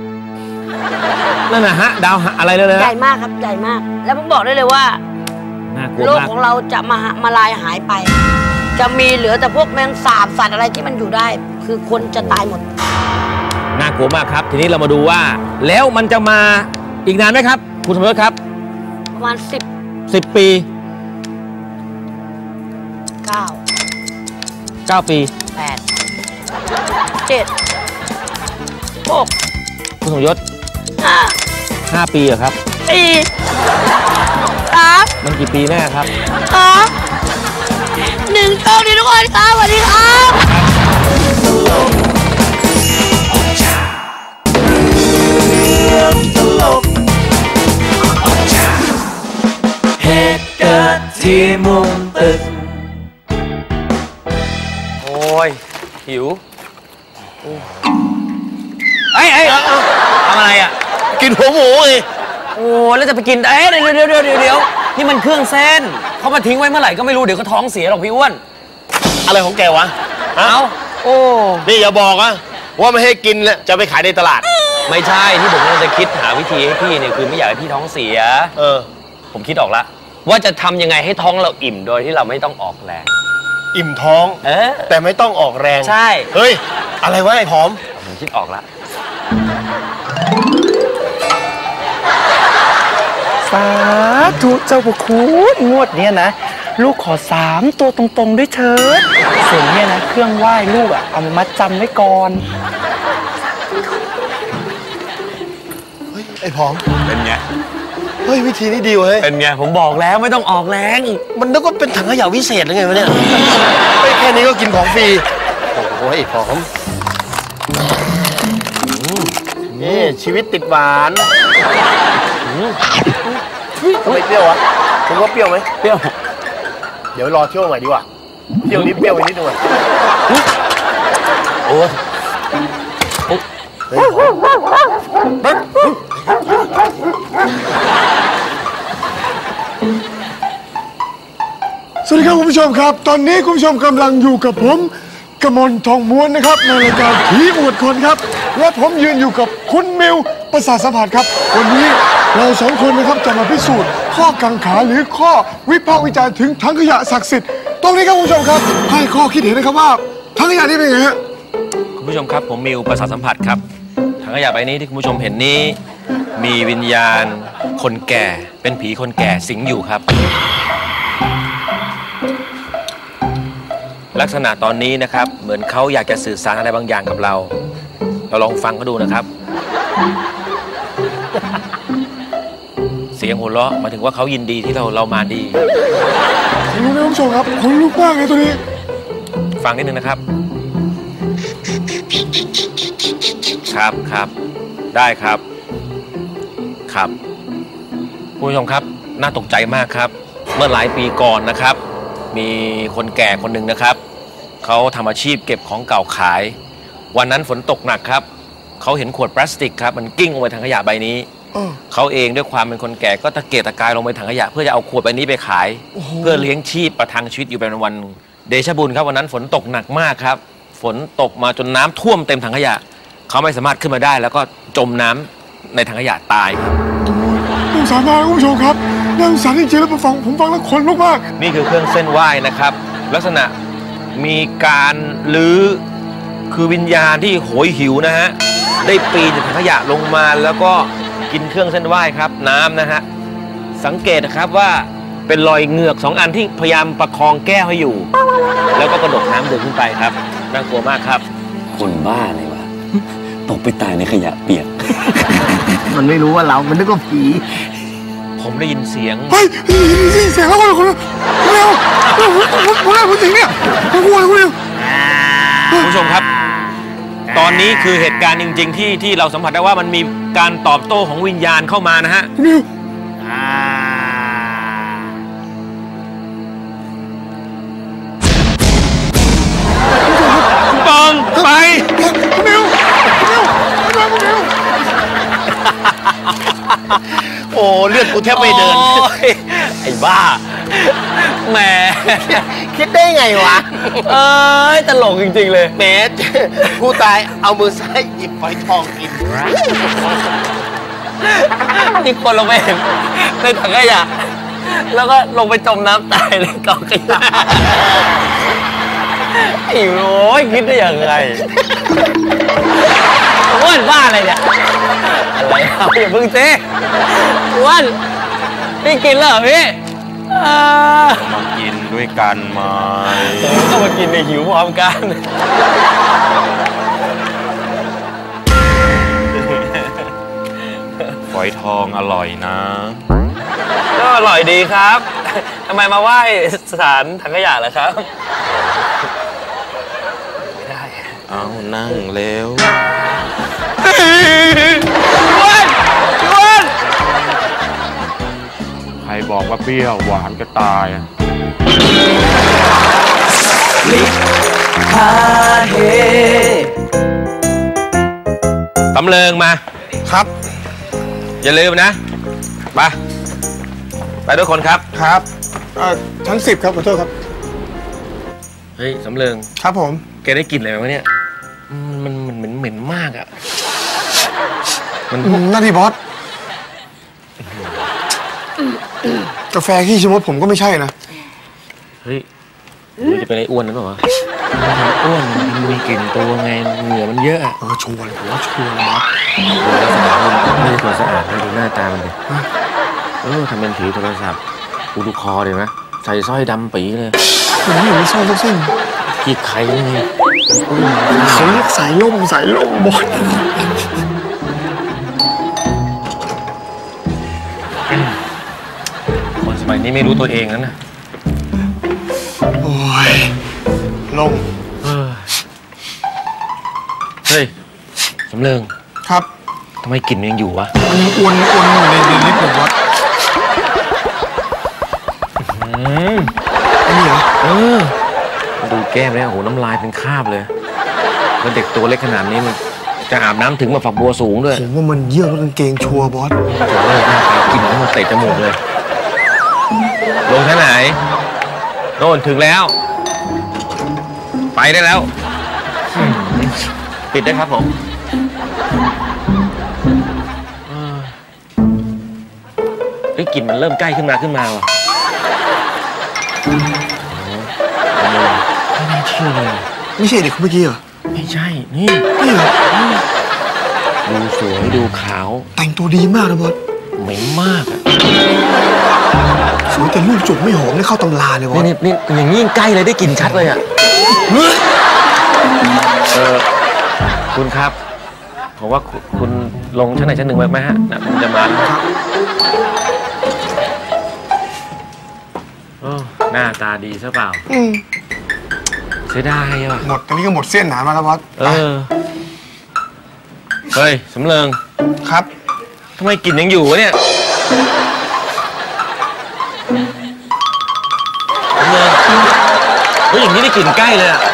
นั่นนะฮะดาวอะไรเลยนะใหญ่มากครับใหญ่มาก แล้วผมบอกได้เลยว่าน่ากลัวโลกมากของเราจะมามาลายหายไป จะมีเหลือแต่พวกแมงสาบสัตว์อะไรที่มันอยู่ได้ คือคนจะตายหมดน่ากลัวมากครับ ทีนี้เรามาดูว่า แล้วมันจะมาอีกนานไหมครับคุณสมยศครับประมาณสิบสิบปีเก้าเก้าปีแปดเจ็ดหกคุณสมยศห้าห้าปีเหรอครับสี่สามมันกี่ปีแน่ครับสองหนึ่งโชคดีทุกคนครับสวัสดีครับเหตุเกิดที่มุมตึกโอ้ยหิวเอ้ยเอ้ยทำอะไรอ่ะกินหัวหมูไงโอ้แล้วจะไปกินเอ้ยเดี๋ยวเดี๋ยวเดี๋ยวเดี๋ยวเดี๋ยวนี่มันเครื่องเส้นเขามาทิ้งไว้เมื่อไหร่ก็ไม่รู้เดี๋ยวเขาท้องเสียหรอกพี่อ้วนอะไรของแกวะเอ้าโอ้นี่อย่าบอกอะว่าไม่ให้กินแล้วจะไปขายในตลาดไม่ใช่ที่ผมกำลังจะคิดหาวิธีให้พี่เนี่ยคือไม่อยากให้พี่ท้องเสียเออผมคิดออกละว่าจะทำยังไงให้ท้องเราอิ่มโดยที่เราไม่ต้องออกแรงอิ่มท้องเออแต่ไม่ต้องออกแรงใช่เฮ้ย อะไรวะไอ้ผอมผมคิดออกละสาธุเจ้าพระคุณงวดเนี้ยนะ ลูกขอสามตัวตรงๆด้วยเถิดส่วนเนี้ยนะเครื่องไหว้ลูกอะเอามามัดจำไว้ก่อนเฮ้ย ไอ้ผอมเป็นไงเฮ้ย วิธีนี้ดีเว้ยเป็นไงผมบอกแล้วไม่ต้องออกแรงมันนึกว่าเป็นถังขยะวิเศษหรือไงวะเนี่ยเฮ้ยแค่นี้ก็กินของฟรี โอ้โหไอ้ผอมนี่ชีวิตติดหวานทำไมเปรี้ยววะคุณว่าเปรี้ยวไหมเปรี้ยว เดี๋ยวรอเที่ยวหน่อยดีกว่าเที่ยวนี้เปรี้ยวไปนิดนึงโอ้สวัสดีครับคุณผู้ชมครับ ตอนนี้คุณผู้ชมกำลังอยู่กับผมกมลทองม้วนนะครับในรายการผีอวดคนครับและผมยืนอยู่กับคุณมิวประสาทสัมผัสครับวันนี้เราสองคนนะครับจะมาพิสูจน์ข้อกังขาหรือข้อวิพากษ์วิจารณ์ถึงถังขยะศักดิ์สิทธิ์ตรงนี้ครับคุณผู้ชมครับให้ข้อคิดเห็นนะครับว่าถังขยะนี่เป็นไงฮะคุณผู้ชมครับผมมิวประสาทสัมผัสครับถังขยะใบนี้ที่คุณผู้ชมเห็นนี้มีวิญญาณคนแก่เป็นผีคนแก่สิงอยู่ครับ ลักษณะตอนนี้นะครับเหมือนเขาอยากจะสื่อสารอะไรบางอย่างกับเรา เราลองฟังเขาดูนะครับ เสียงหัวเราะหมายถึงว่าเขายินดีที่เราเรามาดีคุณรู้ไหมคุณผู้ชมครับคนลุกมากเลยตัวนี้ฟังนิดนึงนะครับ ครับครับได้ครับครับคุณผู้ชมครับน่าตกใจมากครับเมื่อหลายปีก่อนนะครับมีคนแก่คนหนึ่งนะครับเขาทำอาชีพเก็บของเก่าขายวันนั้นฝนตกหนักครับเขาเห็นขวดพลาสติกครับมันกิ้งลงไปถังขยะใบนี้เขาเองด้วยความเป็นคนแก่ก็ตะเกียกตะกายลงไปถังขยะเพื่อจะเอาขวดใบนี้ไปขายเพื่อเลี้ยงชีพประทังชีวิตอยู่เป็นวันเดชะบุญครับวันนั้นฝนตกหนักมากครับฝนตกมาจนน้ำท่วมเต็มถังขยะเขาไม่สามารถขึ้นมาได้แล้วก็จมน้ำในถังขยะตายครับน่าสงสารมากคุณผู้ชมครับน่าสงสารจริงๆแล้วผมฟังผมฟังแล้วขนลุกมากนี่คือเครื่องเส้นไหว้นะครับลักษณะมีการลื้อคือวิญญาณที่โหยหิวนะฮะได้ปีนจากถังขยะลงมาแล้วก็กินเครื่องเส้นไหว้ครับน้ำนะฮะสังเกตนะครับว่าเป็นรอยเหงือกสองอันที่พยายามประคองแก้วให้อยู่ แล้วก็กระดกน้ำดื่มขึ้นไปครับน่ากลัวมากครับคนบ้าอะไรวะตกไปตายในขยะเปียกมันไม่รู้ว่าเรา มันนึกว่าผีผมได้ยินเสียงเฮ้ยเสียงแล้วคนคนเร็วผมผมได้ผมจริงเนี่ยผมกลัวเลยคุณเร็วคุณผู้ชมครับ ตอนนี้คือเหตุการณ์จริงๆที่ที่เราสัมผัสได้ว่ามันมีการตอบโต้ของวิญญาณเข้ามานะฮะคุณเร็วคุณปองไปคุณเร็วคุณเร็วคุณเร็วคุณเร็วโอ้เลือดกูแทบไม่เดินไอ้บ้าแหมคิดได้ไงวะเอ้ยตลกจริงๆเลยเบสผู้ตายเอามือซ้ายหยิบฝอยทองกินนี่คนลงไปเห็นในถังขยะแล้วก็ลงไปจมน้ำตายในกองขยะไอ้โว้ยคิดได้ยังไงอ้วนบ้าอะไรเนี่ยอะไรเอาอย่าเพิ่งเจ๊อ้วนพี่กินเหรอพี่มากินด้วยกันไหมก็มากินในหิวพร้อมกันฝอยทองอร่อยนะก็อร่อยดีครับทำไมมาไหว้สถานถังขยะล่ะครับได้เอานั่งเร็วอ้วนอ้วนใครบอกว่าเปรี้ยวหวานก็ตายลิพาเฮตำเลิงมาครับอย่าลืมนะไปไปทุกคนครับครับเอ่อชั้นสิบครับขอโทษครับเฮ้ยสำเริงครับผมแกได้กลิ่นอะไรไหมเนี่ยมันมันเหม็นเหม็นมากอ่ะมันหน้าที่บอสกาแฟขี้ชะมดผมก็ไม่ใช่นะเฮ้ยมันจะเป็นไอ้อ้วนนั่นหรออ้วนมันมีกลิ่นตัวไงเหงื่อมันเยอะเออชวนผมว่าชวนบอสไม่ได้ตัวสะอาดดูหน้าตามันดิเออทำเป็นถือโทรศัพท์กูดูคอเลยนะใส่สร้อยดำปีเลยผมไม่เห็นมีสร้อยสักเส้นกีดไข่ยังไงเขาเรียกสายล่มสายล่มบอสคนสมัยนี้ไม่รู้ตัวเองแล้วนะโอ้ยลงเฮ้ยสำเริงครับทำไมกลิ่นยังอยู่วะมันยังอ้วนอ้วนอยู่ในเดือนนิดหนึ่งวะนี่เหรอเออดูแก้มเนี่ยโอ้โหน้ำลายเป็นคราบเลยแล้วเด็กตัวเล็กขนาดนี้มันจะอาบน้ำถึงมาฝักบัวสูงด้วยผมว่ามันเยี่ยวแล้วกางเกงชัวบอสโอ้ยกลิ่นมันเตะจมูกเลยลงท่าไหนโน่นถึงแล้วไปได้แล้วปิดได้ครับผมเฮ้ยกลิ่นมันเริ่มใกล้ขึ้นมาขึ้นมาว่ะไม่น่าเชื่อเลยไม่ใช่เด็กคนเมื่อกี้เหรอไม่ใช่นี่นี่เหรอดูสวยดูขาวแต่งตัวดีมากนะบอสเหม็นมากอะสวยแต่ลูกจุกไม่หอมได้เข้าตำราเลยบอสนี่นี่อย่างนี้ยิ่งใกล้เลยได้กลิ่นชัดเลยอะเออคุณครับผมว่าคุณลงชั้นไหนชั้นหนึ่งไหมฮะนะผมจะมาครับหน้าตาดีซะเปล่าเสียดายว่ะหมดตอนนี้ก็หมดเส้นหนามาแล้วบอสเออเฮ้ยสำเริงครับทำไมกลิ่นยังอยู่วะเนี่ยสำเริงเฮ้ยอย่างนี้ได้กลิ่นใกล้เลยอ่ะ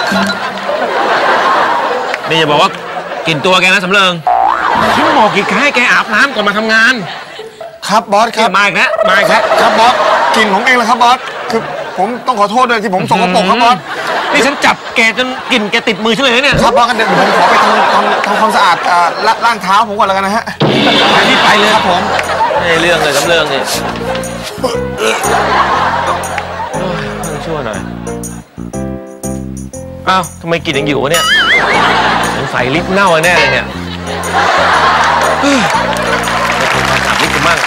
นี่อย่าบอกว่ากลิ่นตัวแกนะสำเริงฉันบอกกี่ครั้งให้แกอาบน้ำก่อนมาทำงานครับบอสครับมาอีกแล้วมาอีกแล้วครับบอสกลิ่นของเองเลยครับบอสคือผมต้องขอโทษด้วยที่ผมสกปรกครับบอสนี่ฉันจับแกจนกลิ่นแกติดมือฉันเลยเนี่ยครับบอสกันเดี๋ยวผมขอไปทำทำทำความสะอาดล้างเท้าผมก่อนแล้วกันนะฮะไปที่ไปเลยครับผมไม่เรื่องเลยครับเรื่องนี่ต้องช่วยหน่อยอ้าวทำไมกลิ่นยังอยู่วะเนี่ยสงสัยลิฟต์เน่าแน่เลยเนี่ยไปทำความสะอาดลิฟต์กันบ้าง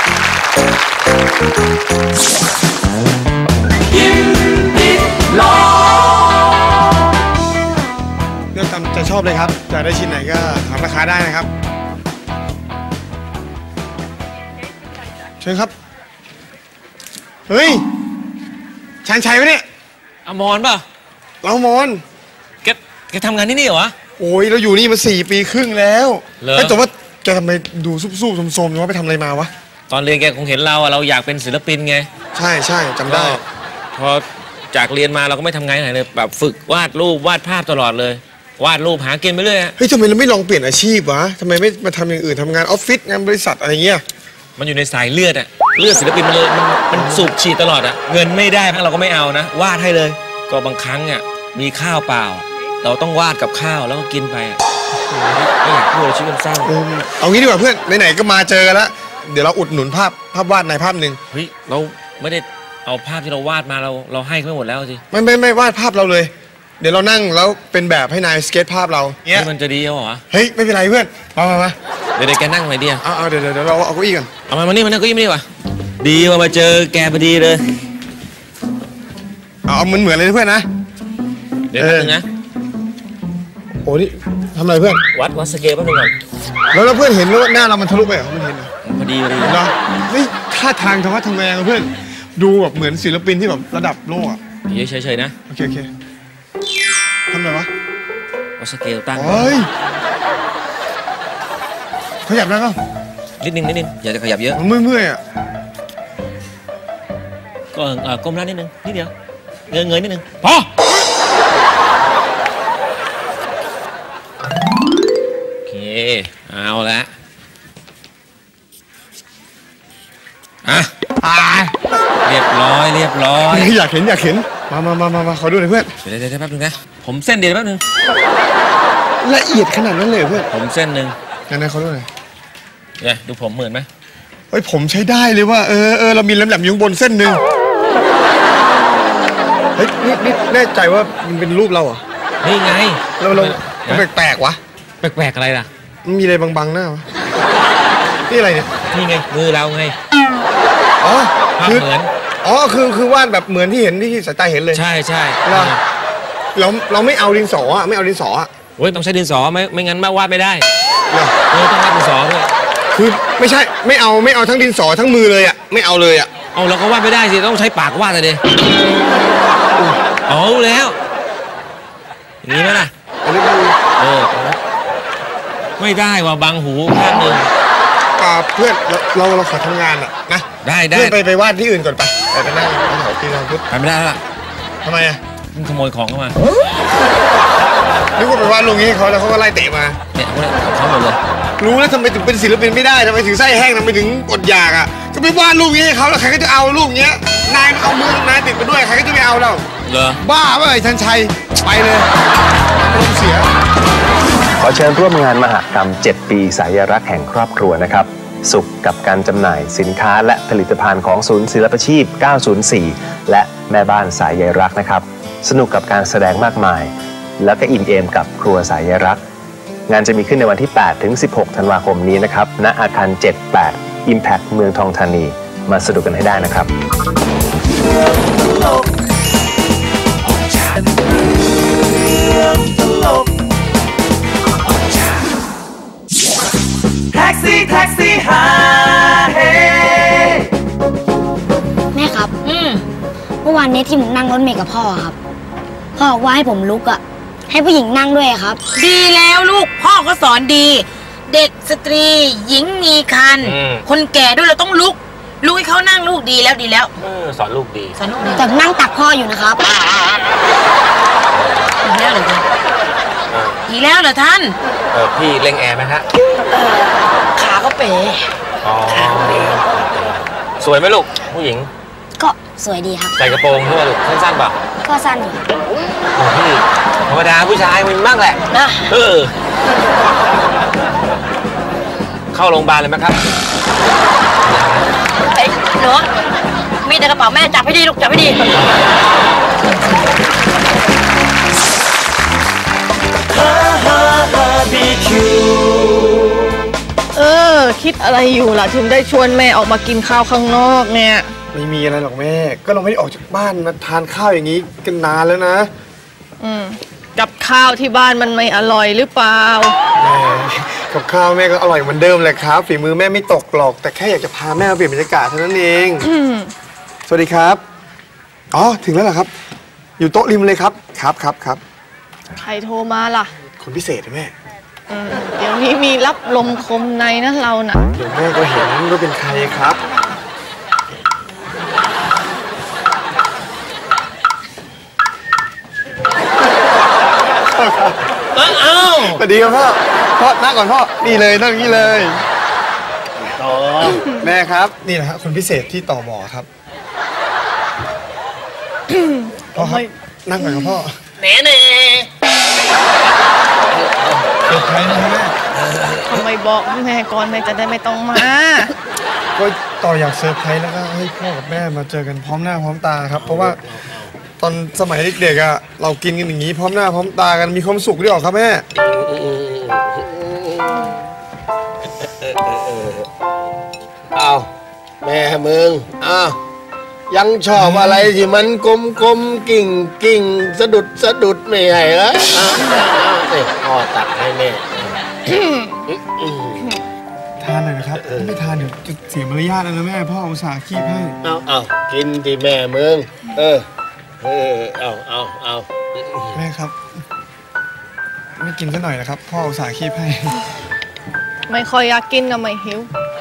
เลือกตามใจชอบเลยครับจะได้ชิ้นไหนก็ถามราคาได้นะครับเชิญครับเฮ้ยชานชัยไหมเนี่ยอมรป่ะเราอมรแกแกทำงานที่นี่เหรอวะโอ้ยเราอยู่นี่มาสี่ปีครึ่งแล้วแต่ว่าแกทำไมดูซุบๆโซมๆว่าไปทำอะไรมาวะตอนเรียนแกคงเห็นเราอะเราอยากเป็นศิลปินไงใช่ใช่จำได้พอจากเรียนมาเราก็ไม่ทำงานไหนเลยแบบฝึกวาดรูปวาดภาพตลอดเลยวาดรูปหาเงินไปเรื่อยเฮ้ยทำไมเราไม่ลองเปลี่ยนอาชีพวะทำไมไม่มาทำอย่างอื่นทำงานออฟฟิศงานบริษัทอะไรเงี้ยมันอยู่ในสายเลือดอะเลือดศิลปินมันมันมันสูบฉีดตลอดอะเงินไม่ได้พังเราก็ไม่เอานะวาดให้เลยก็บางครั้งอ่ะมีข้าวเปล่าเราต้องวาดกับข้าวแล้วก็กินไปอะไม่อยากพูดชีวิตมันเศร้าเอางี้ดีกว่าเพื่อนไหนๆก็มาเจอกันแล้วเดี๋ยวเราอุดหนุนภาพภาพวาดในภาพหนึ่งเฮ้ยเราไม่ได้เอาภาพที่เราวาดมาเราเราให้เขาหมดแล้วสิไม่ไม่ไม่วาดภาพเราเลยเดี๋ยวเรานั่งแล้วเป็นแบบให้นายสเก็ตภาพเราเนี้ยมันจะดีเหรอเฮ้ยไม่เป็นไรเพื่อนมามามาเดี๋ยวแกนั่งไหนดีเอาเอาเดี๋ยวเดี๋ยวเราเอาเก้าอี้กันเอามามานี่มานั่งเก้าอี้มาดีกว่าดีว่ามาเจอแกพอดีเลยเอาเหมือนเหมือนเลยเพื่อนนะเดี๋ยวนึงนะโอ้นี่ทำอะไรเพื่อนวัดวัดสเกลแป๊บนึงก่อนแล้วเพื่อนเห็นแล้วหน้าเรามันทะลุไปเหรอมันเห็นเหรอพอดีพอดีเนาะนี่ท่าทางธรรมะทำแมงเพื่อนดูแบบเหมือนศิลปินที่แบบระดับโลกอ่ะเฉยๆนะโอเคโอเคทำอะไรวะวัดสเกลตั้งเฮ้ยขยับได้ก็นิดนึงนิดนึงอย่าจะขยับเยอะมันเมื่อยๆอ่ะก็ก้มหน้านิดนึงนิดเดียวเงยเงยนิดนึงพอโอเคเอาละอ่ะเรียบร้อยเรียบร้อยอยากเห็นอยากเห็นมามามามามาขอดูหน่อยเพื่อนเดี๋ยวเดี๋ยวแป๊บนึงนะผมเส้นเดียวแป๊บนึงละเอียดขนาดนั้นเลยเพื่อนผมเส้นหนึ่งงั้นให้เขาดูหน่อยเนี่ยดูผมเหมือนไหมเฮ้ยผมใช้ได้เลยว่าเออเออเรามีแหลมๆอยู่บนเส้นหนึ่งเฮ้ยนี่นี่แน่ใจว่ามันเป็นรูปเราเหรอนี่ไงเราเราแปลกๆวะแปลกๆอะไรล่ะมันมีอะไรบางๆหน้าวะนี่อะไรเนี่ยนี่ไงมือเราไงอ๋อคือเหมือนอ๋อคือคือวาดแบบเหมือนที่เห็นที่สายตาเห็นเลยใช่ใช่เราเราเราไม่เอาดินสออ่ะไม่เอาดินสออ่ะโอ้ยต้องใช้ดินสอไม่ไม่งั้นมาวาดไม่ได้เออต้องวาดดินสอด้วยคือไม่ใช่ไม่เอาไม่เอาทั้งดินสอทั้งมือเลยอ่ะไม่เอาเลยอ่ะเอาเราก็วาดไม่ได้สิต้องใช้ปากวาดเลยอ๋อแล้วอย่างนี้ไหมล่ะเออไม่ได้ว่ะบังหูข้างหนึ่งเพื่อนเราเราขอทำงานอ่ะนะได้ได้เพื่อนไปไปวาดที่อื่นก่อนไปไปไปนั่งแถวตีนพุทธไปไม่ได้ละทำไมอ่ะมึงขโมยของเข้ามานึกว่าไปวาดลุงนี้เขาแล้วเขาก็ไล่เตะมาเนี่ยเขาหมดเลยรู้แล้วทำไมถึงเป็นศิลปินไม่ได้ทำไมถึงไส้แห้งทำไมถึงอดอยากอ่ะก็ไปวาดลูกนี้ให้เขาแล้วใครก็จะเอาลูกเนี้ยนายเอามือนายติดไปด้วยใครก็จะไม่เอาเราเหรอบ้าป่ะไอ้ชันชัยไปเลยลมเสียขอเชิญร่วมงานมหกรรมเจ็ดปีสายรักแห่งครอบครัวนะครับสุขกับการจำหน่ายสินค้าและผลิตภัณฑ์ของศูนย์ศิลปาชีพเก้าศูนย์สี่และแม่บ้านสายใยรักนะครับสนุกกับการแสดงมากมายแล้วก็อิ่มเอมกับครัวสายใยรักงานจะมีขึ้นในวันที่แปดถึงสิบหกธันวาคมนี้นะครับณอาคารเจ็ด แปด Impact เมืองทองธานีมาสนุกกันให้ได้นะครับแท็กซี่แท็กซี่ฮาเฮแม่ครับอืมเมื่อวานนี้ที่ผมนั่งรถเมล์กับพ่อครับพ่อบอกว่าให้ผมลุกอะให้ผู้หญิงนั่งด้วยครับดีแล้วลูกพ่อก็สอนดี เด็กสตรีหญิงมีครรภ์คนแก่ด้วยเราต้องลุกลุกให้เขานั่งลูกดีแล้วดีแล้วสอนลูกดีสอนลูกดีแต่นั่งตักพ่ออยู่นะครับอีกแล้วเหรอท่านอีกแล้วเหรอท่านเออพี่เร่งแอร์ไหมฮะขาก็เป๋ขาเป๋สวยไหมลูกผู้หญิงก็สวยดีครับใส่กระโปรงด้วยลูกสั้นๆป่ะก็สั้นอยู่โอ้พี่ธรรมดาผู้ชายมันมากแหละนะเออเข้าโรงพยาบาลเลยไหมครับไอ้หนูมีแต่กระเป๋าแม่จับให้ดีลูกจับให้ดีเออคิดอะไรอยู่ล่ะถึงได้ชวนแม่ออกมากินข้าวข้างนอกเนี่ยไม่มีอะไรหรอกแม่ก็เราไม่ได้ออกจากบ้านมาทานข้าวอย่างนี้กันนานแล้วนะอืมกับข้าวที่บ้านมันไม่อร่อยหรือเปล่าแม่กับข้าวแม่ก็อร่อยเหมือนเดิมเลยครับฝีมือแม่ไม่ตกหรอกแต่แค่อยากจะพาแม่มาเปลี่ยนบรรยากาศเท่านั้นเองอืมสวัสดีครับอ๋อถึงแล้วเหรอครับอยู่โต๊ะริมเลยครับครับครับครับใครโทรมาล่ะคนพิเศษแม่เดี๋ยวนี้มีรับลมคมในนะเราน่ะเดี๋ยวแม่ก็เห็นว่าเป็นใครครับเอ้าสวัสดีครับพ่อพ่อนั่งก่อนพ่อนี่เลยนั่งนี่เลยอ๋อแม่ครับนี่นะฮะคนพิเศษที่ต่อบ่อครับพ่อครับนั่งก่อนครับพ่อเน่เน่เซอร์ไพรส์นะแม่ทำไมบอกแม่ก่อนแม่จะได้ไม่ต้องมาก็ต่ออยากเซอร์ไพรส์แล้วก็ให้พ่อกับแม่มาเจอกันพร้อมหน้าพร้อมตาครับเพราะว่าตอนสมัยเด็กๆอ่ะเรากินกันอย่างนี้พร้อมหน้าพร้อมตากันมีความสุขด้วยหรอครับแม่อ้าวแม่มึงอ้าวยังชอบอะไรที่มันกลมกลมกิ่งกิ่งสะดุดสะดุดไม่ใช่เหรอนี่พ่อตัดให้แม่ทานหน่อยนะครับไม่ทานเดี๋ยวจะเสียมารยาทนะแม่พ่ออุตส่าห์คีบให้เอาเอากินที่แม่มึงเออเออเอาเอาเอาแม่ครับไม่กินซะหน่อยนะครับพ่ออุตส่าห์คีบให้ไม่ค่อยอยากกินนะไม่หิว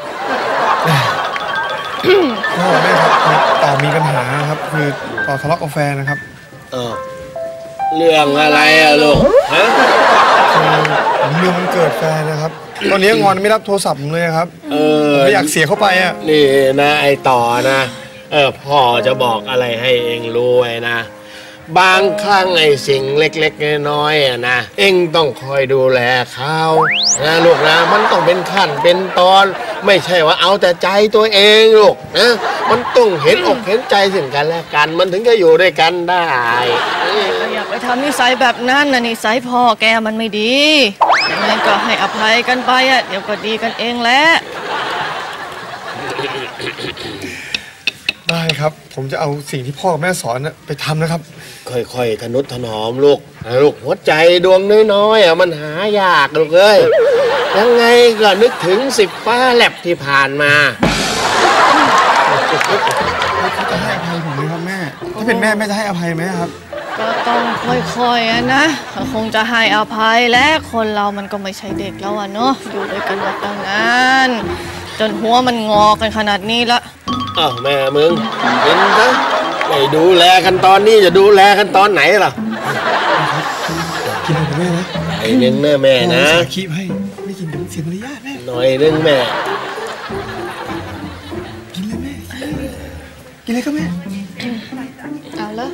พ่อแม่ครับต่อมีปัญหาครับคือต่อทะเลาะกับแฟนนะครับเออเรื่องอะไรอะลูกฮะคือผมลืมวันเกิดแฟนนะครับตอนนี้งอนไม่รับโทรศัพท์ผมเลยครับเออไม่อยากเสียเข้าไปอ่ะนี่นะไอต่อนะเออพ่อจะบอกอะไรให้เองรู้ไว้นะบางครั้งไอ้สิ่งเล็กๆน้อยๆอะนะเอ็งต้องคอยดูแลเขานะลูกนะมันต้องเป็นขั้นเป็นตอนไม่ใช่ว่าเอาแต่ใจตัวเองลูกนะมันต้องเห็นอกเห็นใจซึ่งกันและกันมันถึงจะอยู่ด้วยกันได้อย่าไปทำนิสัยแบบนั้นนะนิสัยพ่อแกมันไม่ดียังไงก็ให้อภัยกันไปอ่ะเดี๋ยวก็ดีกันเองแหละได้ครับผมจะเอาสิ่งที่พ่อกับแม่สอนไปทำนะครับค่อยๆทนุถนอมลูกลูกหัวใจดวงน้อยๆอ่ะมันหายากลูกเอ้ยยังไงก็นึกถึงสิบฟ้าแลบที่ผ่านมาเขาจะให้อภัยผมไหมครับแม่ถ้าเป็นแม่แม่จะให้อภัยไหมครับก็ต้องค่อยๆนะคงจะให้อภัยและคนเรามันก็ไม่ใช่เด็กแล้วอ่ะเนาะอยู่ด้วยกันมาตั้งนานจนหัวมันงอกันขนาดนี้ละอ้าวแม่มึงเห็นนะไม่ดูแลกันตอนนี้จะดูแลกันตอนไหนล่ะกินกับแม่นะไอ้นึงแม่แม่นะคีบให้ไม่กินเดี๋ยวเสียมารยาทแม่หน่อยนึงแม่กินเลยแม่กินเลยก็แม่เอาละ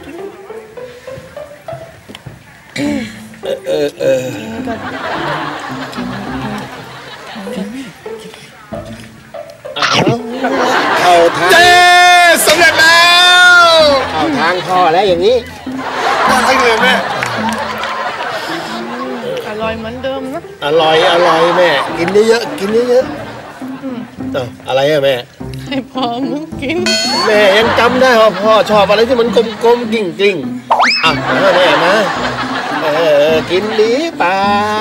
เออเออเข้าทางเจ๊สำเร็จแล้วเข้าทางพ่อแล้วอย่างนี้น่ารักเลยแม่อร่อยเหมือนเดิมนะอร่อยอร่อยแม่กินเยอะๆกินเยอะๆอ่ะอะไรอะแม่ให้พ่อมึงกินแม่ยังจำได้ว่าพ่อชอบอะไรที่มันกลมๆกิ่งๆอ่ะแม่นะเออกินดีป่า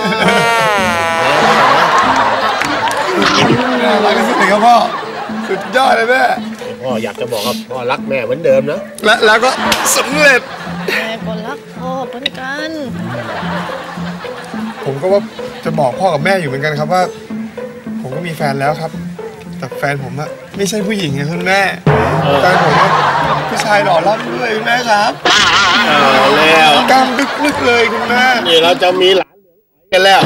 น่ารักที่สุดเลยครับพ่อสุดยอดเลยแม่พ่ออยากจะบอกว่าพ่อรักแม่เหมือนเดิมนะและแล้วก็สำเร็จแม่ก็รักพ่อเหมือนกันผมก็ว่าจะบอกพ่อกับแม่อยู่เหมือนกันครับว่าผมก็มีแฟนแล้วครับแต่แฟนผมอะไม่ใช่ผู้หญิงไงคุณแม่แฟนผมผู้ชายหล่อล่ำด้วยคุณแม่ครับแล้วกล้ามลึกๆเลยคุณแม่นี่เราจะมีหลานกันแล้ว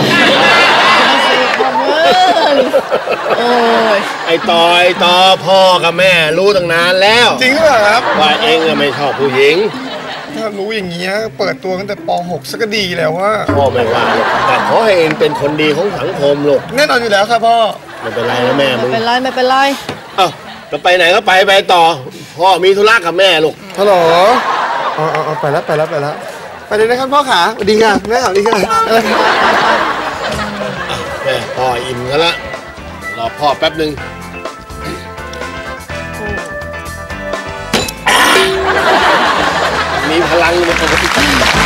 โอ้ยไอต่อไอต่อพ่อกับแม่รู้ตั้งนานแล้วจริงหรือเปล่าครับว่าเองไม่ชอบผู้หญิงถ้ารู้อย่างนี้เปิดตัวตั้งแต่ป หก สักก็ดีแล้วว่าพ่อไม่ว่าแต่ขอให้เองเป็นคนดีของสังคมลูกแน่นอนอยู่แล้วครับพ่อไม่เป็นไรนะแม่ไม่เป็นไรไม่เป็นไรเอ้าจะไปไหนก็ไปไปต่อพ่อมีธุระกับแม่ลูกฮัลโหลอ๋ออ๋อไปแล้วไปแล้วไปแล้วไปเลยนะครับพ่อขาสวัสดีค่ะแม่สวัสดีค่ะแม่พ่ออิ่มกันละรอพ่อแป๊บนึงมีพลังมันปกติ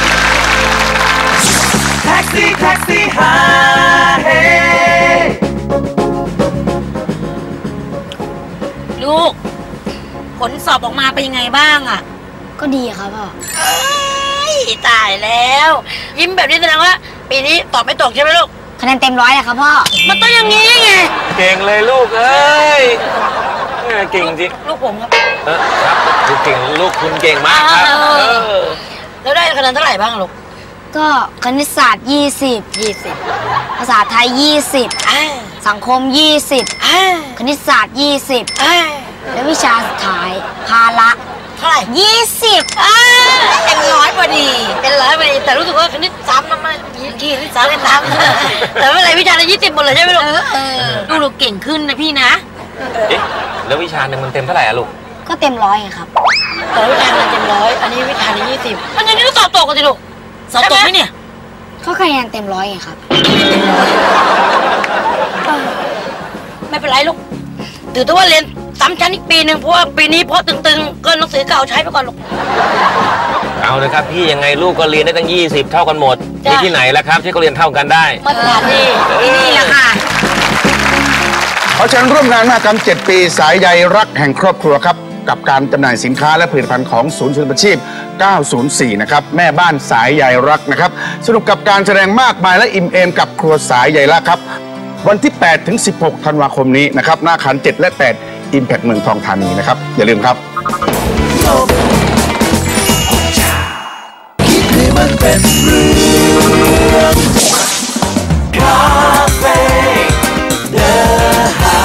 แท็กซี่แท็กซี่ฮาเฮลูกผลสอบออกมาเป็นยังไงบ้างอ่ะก็ดีครับพ่อตายแล้วยิ้มแบบนี้แสดงว่าปีนี้ตอบไม่ตกใช่ไหมลูกคะแนนเต็มร้อยเลยครับพ่อมันต้องอย่างนี้ไงเก่งเลยลูกเอ้ยเก่งจริงลูกผมครับเออครับคุณเก่งลูกคุณเก่งมากครับแล้วได้คะแนนเท่าไหร่บ้างลูกก็คณิตศาสตร์ยี่สิบยี่สิบภาษาไทยยี่สิบสังคมยี่สิบคณิตศาสตร์ยี่สิบและวิชาสุดท้ายภาระเท่าไหร่ยี่สิบเป็นร้อยพอดีเป็นร้อยไปแต่รู้สึกว่าคณิตซ้ำนะมันกี่คณิตซ้ำกันซ้ำแต่ไม่เป็นไรวิชาละยี่สิบหมดเลยใช่ไหมลูกดูลูกเก่งขึ้นนะพี่นะเอ๊ะแล้ววิชาหนึ่งมันเต็มเท่าไหร่อะลูกก็เต็มร้อยครับแต่วิชามันเต็มร้อยอันนี้วิชาละยี่สิบมันยังต้องสอบตกกันสิลูกสอบตกไหมเนี่ยก็คะแนนเต็มร้อยไงครับไม่เป็นไรลูกถือตัวว่าเรียนซ้ำชั้นอีกปีหนึ่งเพราะว่าปีนี้เพราะตึงๆก็หนังสือเก่าใช้ไปก่อนลูกเอาเลยครับพี่ยังไงลูกก็เรียนได้ตั้งยี่สิบเท่ากันหมดมีที่ไหนแล้วครับที่เขาเรียนเท่ากันได้มาตรฐานนี่ที่นี่แหละค่ะขอเชิญร่วมงานมหกรรมเจ็ดปีสายใยรักแห่งครอบครัวครับกับการจำหน่ายสินค้าและผลิตภัณฑ์ของศูนย์ศิลปาชีพเก้าศูนย์สี่นะครับแม่บ้านสายใยรักนะครับสนุกกับการแสดงมากมายและอิ่มเอมกับครัวสายใยรักครับวันที่แปดถึงสิบหกธันวาคมนี้นะครับหน้าขันเจ็ดและแปดอิมแพคเมืองทองธานีนะครับอย่าลืมครับคิดให้มันเป็นเรื่องคาเฟ่เดอะฮา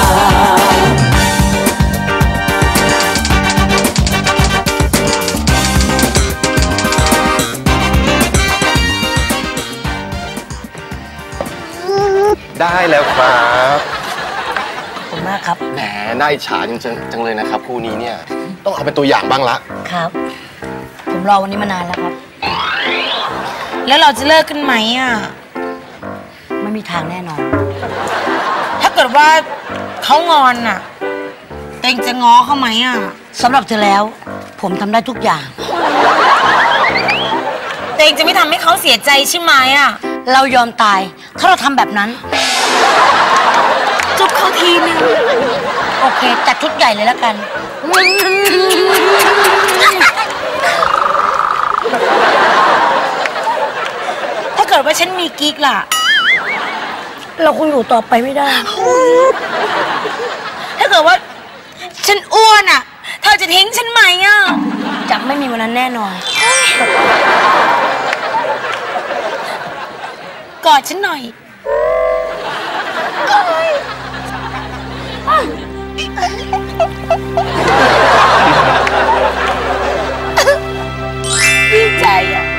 ได้แล้วครับขอบคุณมากครับแหมน่าอิจฉาจริงจังเลยนะครับคู่นี้เนี่ยต้องเอาเป็นตัวอย่างบ้างละครับผมรอวันนี้มานานแล้วครับแล้วเราจะเลิกกันไหมอ่ะไม่มีทางแน่นอนถ้าเกิดว่าเขางอนอ่ะเต็งจะง้อเขาไหมอ่ะสำหรับเธอแล้วผมทำได้ทุกอย่างเต็งจะไม่ทำให้เขาเสียใจใช่ไหมอ่ะเรายอมตายถ้าเราทำแบบนั้นจุ๊บเขาทีนึงโอเคจัดชุดใหญ่เลยแล้วกันถ้าเกิดว่าฉันมีกิ๊กล่ะเราคงอยู่ต่อไปไม่ได้ถ้าเกิดว่าฉันอ้วนอ่ะเธอจะทิ้งฉันไหมอ่ะจะไม่มีวันนั้นแน่นอนกอดฉันหน่อยดีใจอ่ะ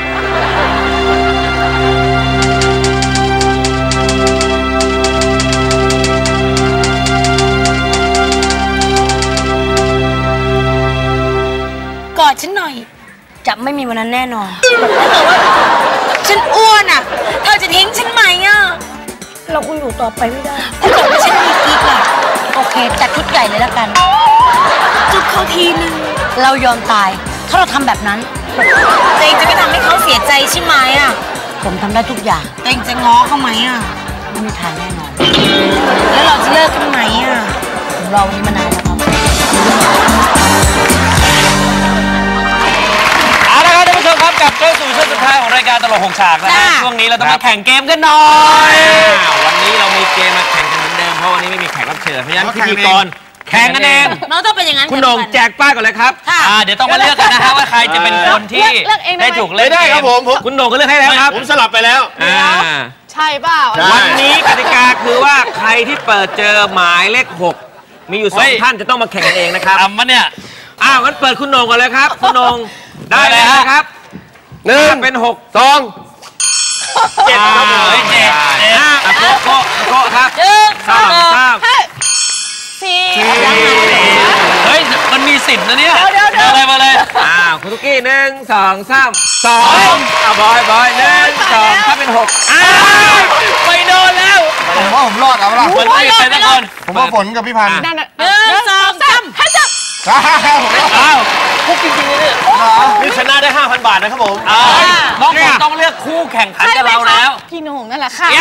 กอดฉันหน่อยจะไม่มีวันนั้นแน่นอนถ้าเกิดว่าฉันอ้วนอ่ะเธอจะทิ้งฉันไหมอ่ะเราคงอยู่ต่อไปไม่ได้ถ้าเกิดว่าฉันมีกิ๊กล่ะโอเคจัดชุดใหญ่เลยแล้วกันจุ๊บเขาทีนึงเรายอมตายถ้าเราทำแบบนั้นเต็งจะไม่ทำให้เขาเสียใจใช่ไหมอ่ะผมทำได้ทุกอย่างเต็งจะง้อเขาไหมอ่ะไม่มีทางแน่นอนแล้วเราจะเลิกกันไหมอ่ะผมรอวันนี้มานานแล้วครับเอาละครับท่านผู้ชมครับกลับเข้าสู่ช่วงสุดท้ายของรายการตลกหกฉากนะฮะช่วงนี้เราต้องมาแข่งเกมกันหน่อยวันนี้เรามีเกมมาแข่งกันเหมือนเดิมเพราะวันนี้ไม่มีแขกรับเชิญเพราะฉะนั้นพิธีกรแข่งกันเองน้องต้องเป็นอย่างนั้นคุณโหน่งแจกป้ายก่อนเลยครับเดี๋ยวต้องมาเลือกกันนะฮะว่าใครจะเป็นคนที่ได้ถูกเล่นได้ครับผมคุณโหน่งก็เลือกให้แล้วครับผมสลับไปแล้วใช่เปล่าวันนี้กติกาคือว่าใครที่เปิดเจอหมายเลขหกมีอยู่สองท่านจะต้องมาแข่งกันเองนะครับทำมาเนี่ยอ้าวงั้นเปิดคุณโหน่งก่อนเลยครับคุณโหน่งได้เลยครับหนึ่งเป็นหกสองเจ็ดครับผมเจ็ดห้าโก้โก้โก้ครับสามสามสี่เฮ้ยมันมีสิบนะเนี่ยเดี๋ยวเดี๋ยวมาเลยมาเลยอ้าวคุณตุ๊กกี้หนึ่งสองสามสองอ่ะบอยบอยหนึ่งสองถ้าเป็นหกอ้าวไปโดนแล้วผมว่าผมรอดเอาละมันไม่เป็นทุกคนผมว่าฝนกับพี่พันธ์หนึ่งสองสามให้จับอ้าวพวกจริงๆเลยเนี่ยนี่ชนะได้ ห้าพัน บาทนะครับผมน้องผมต้องเลือกคู่แข่งขันกับเราแล้วพี่โหน่งนั่นแหละค่ะ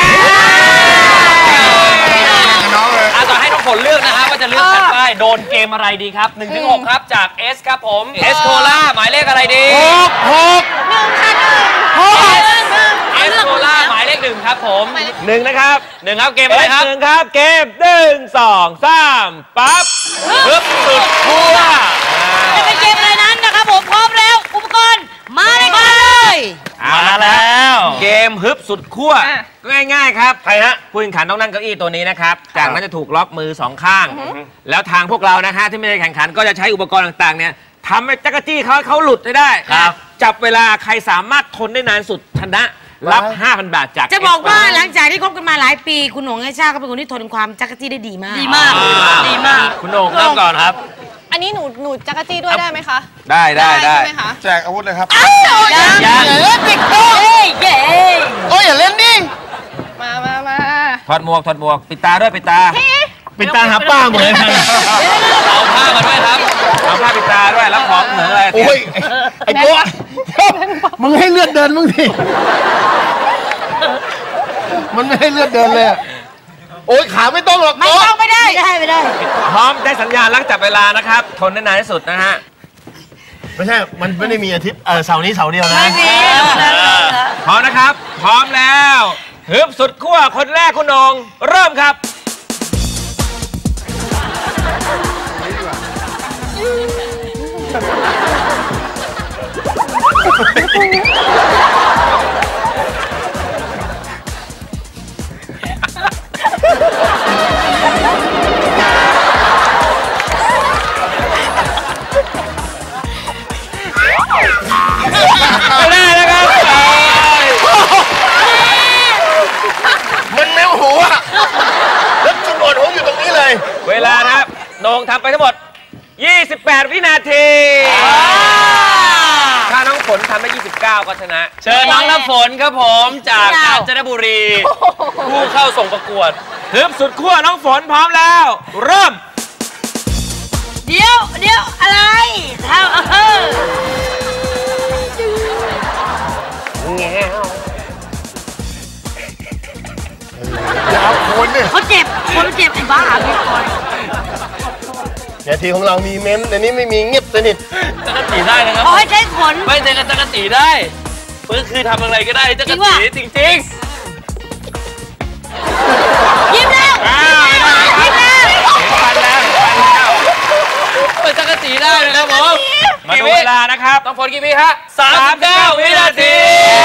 อาจจะให้ทุกคนเลือกนะฮะว่าจะเลือกแผ่นป้ายโดนเกมอะไรดีครับหนึ่งถึงหกครับจากเอสครับผมเอสโคล่าหมายเลขอะไรดีหกหกหนึ่งค่ะหนึ่งหกเอสโคล่าหมายเลขหนึ่งครับผมหนึ่งนะครับหนึ่งครับเกมอะไรครับหนึ่งครับเกมหนึ่งสองสามปั๊บปึ๊บสุดขั้วจะเป็นเกมอะไรนั้นนะครับผมพร้อมแล้วอุปกรณ์มาเลยครับเอามาแล้วเกมฮึบสุดขั้วก็ง่ายๆครับใครฮะผู้แข่งขันต้องนั่งเก้าอี้ตัวนี้นะครับจากนั้นจะถูกล็อกมือสองข้างแล้วทางพวกเรานะฮะที่ไม่ได้แข่งขันก็จะใช้อุปกรณ์ต่างๆเนี่ยทำให้จักรจี้เขาเขาหลุดได้ครับจับเวลาใครสามารถทนได้นานสุดชนะรับ ห้าพัน บาทจากจะบอกว่าหลังจากที่คบกันมาหลายปีคุณหนงไอชาก็เป็นคนที่ทนความจักรจี้ได้ดีมากดีมากดีมากคุณโหน่งเริ่มก่อนครับอันนี้หนูหนูจักรจี้ด้วยได้ไหมคะได้ได้ได้แจกอาวุธเลยครับยังยังเล่นปิดโต้เย้โอ้ยอย่าเล่นดิมามามาถอดหมวกถอดหมวกปิดตาด้วยปิดตาปิดตาหาป้าเหมือนกันเอาผ้ามาด้วยครับเอาผ้าปิดตาด้วยแล้วของเหนืออะไรโอ้ยไอ้โก้มึงให้เลือดเดินมึงดิมันไม่ให้เลือดเดินเลยโอ้ยขาไม่ต้องหรอกไม่ต้องไม่ได้ไม่ได้ไม่ได้พร้อมได้สัญญาณรักจับเวลานะครับทนได้นานที่สุดนะฮะไม่ใช่มันไม่ได้มีอาทิตย์เออเสาร์นี้เสาร์เดียวนะไม่มีพร้อมนะครับพร้อมแล้วฮึบสุดขั้วคนแรกคุณนงเริ่มครับไม่ได้นะครับมันแมวหัวแล้วจุดอ่อนหัวอยู่ตรงนี้เลยเวลานะครับโหน่งทำไปทั้งหมดยี่สิบแปดวินาทีถ้าน้องฝนทำได้ยี่สิบเก้าก็ชนะเชิญน้องน้ำฝนครับผมจากกาญจนบุรีผู้เข้าส่งประกวดฮึบสุดขั้วน้องฝนพร้อมแล้วเริ่มเดี๋ยวเดี๋ยวอะไรทำเออแง่อย่าเอาคนเนี่ยเขาเจ็บคนเจ็บไอ้บ้าไม่คอยเดี๋ยวทีของเรามีเม้มแต่นี้ไม่มีเงียบสนิทจักรจีได้นะครับขอให้ใช้ขนไม่ใช่จักรจีได้ก็คือทำอะไรก็ได้จักรจีจริงๆยิ้มแล้วยิ้มแล้วฟันแล้วฟันแล้วเป็นจักรจีได้เลยครับผมมาดูเวลานะครับน้องฝนกี่วิฮะสามสิบเก้าวินาที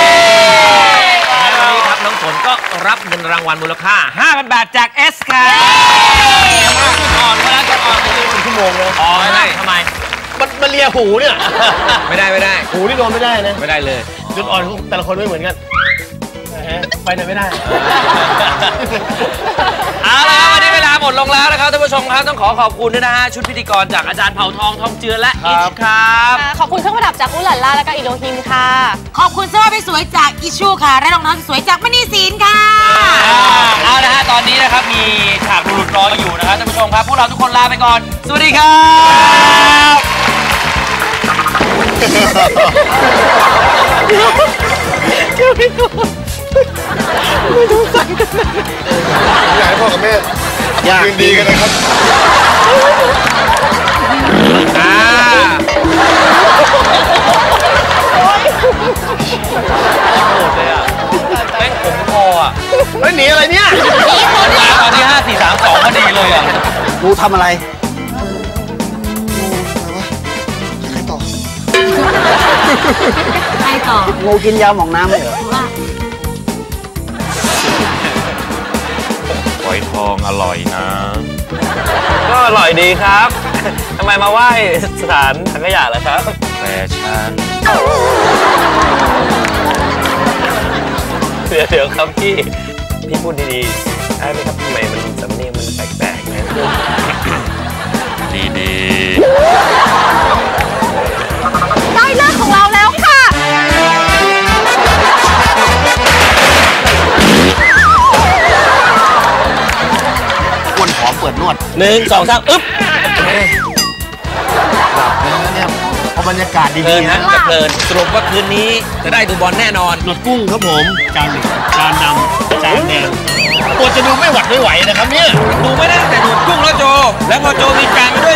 แล้ววันนี้ครับน้องฝนก็รับเงินรางวัลมูลค่า ห้าพัน บาทจากเอสค่ะอ่อนเวลาจะอ่อนไปเลยหนึ่งชั่วโมงเลยอ๋อไม่ได้ทำไมมันมันเลียหูเนี่ยไม่ได้ไม่ได้หูนี่โดนไม่ได้นะไม่ได้เลยจุดอ่อนของแต่ละคนไม่เหมือนกันไปไหนไม่ได้เอาละวันนี้เวลาหมดลงแล้วนะครับท่านผู้ชมครับต้องขอขอบคุณด้วยนะฮะชุดพิธีกรจากอาจารย์เผ่าทองทองเจือและอิชครับขอบคุณเครื่องประดับจากอุหลันล่าและก็อิโดฮิมค่ะขอบคุณเสื้อผ้าสวยจากอิชูค่ะและรองเท้าสวยจากมณีศิลป์ค่ะเอาละฮะตอนนี้นะครับมีฉากหลุดรออยู่นะครับท่านผู้ชมครับพวกเราทุกคนลาไปก่อนสวัสดีครับไม่ต้องสั่งกันนะอยากให้พ่อกับแม่อยากดีกันนะครับอ่าโหดเลยอ่ะแม่งผมคออ่ะเฮ้ยหนีอะไรเนี่ยตอนนี้ห้าสี่สามสองพอดีเลยอ่ะกูทำอะไรใครต่อใครต่องูกินยาหมองน้ำเลยเหรอหอยทองอร่อยนะก็อร่อยดีครับทำไมมาไหว้สถานถังขยะล่ะครับแฟชั่นเดี๋ยวเดี๋ยวครับพี่พี่พูดดีๆได้ไหมครับทำไมมันสำเนียงมันแปลกๆนะดีดีได้เลิกของเราแล้วค่ะควรขอเปิดนวดหนึ่งสองสามอึ๊บหลับแล้วเนี่ยเพราะบรรยากาศดีๆนะเพลินสรุปว่าคืนนี้จะได้ดูบอลแน่นอนหนวดกุ้งครับผมจานหนึ่งจานดำจานแดงตัวจะดูไม่หวัดไม่ไหวนะครับเนี่ยดูไม่ได้แต่หนวดกุ้งแล้วโจแล้วพอโจมีจานด้วย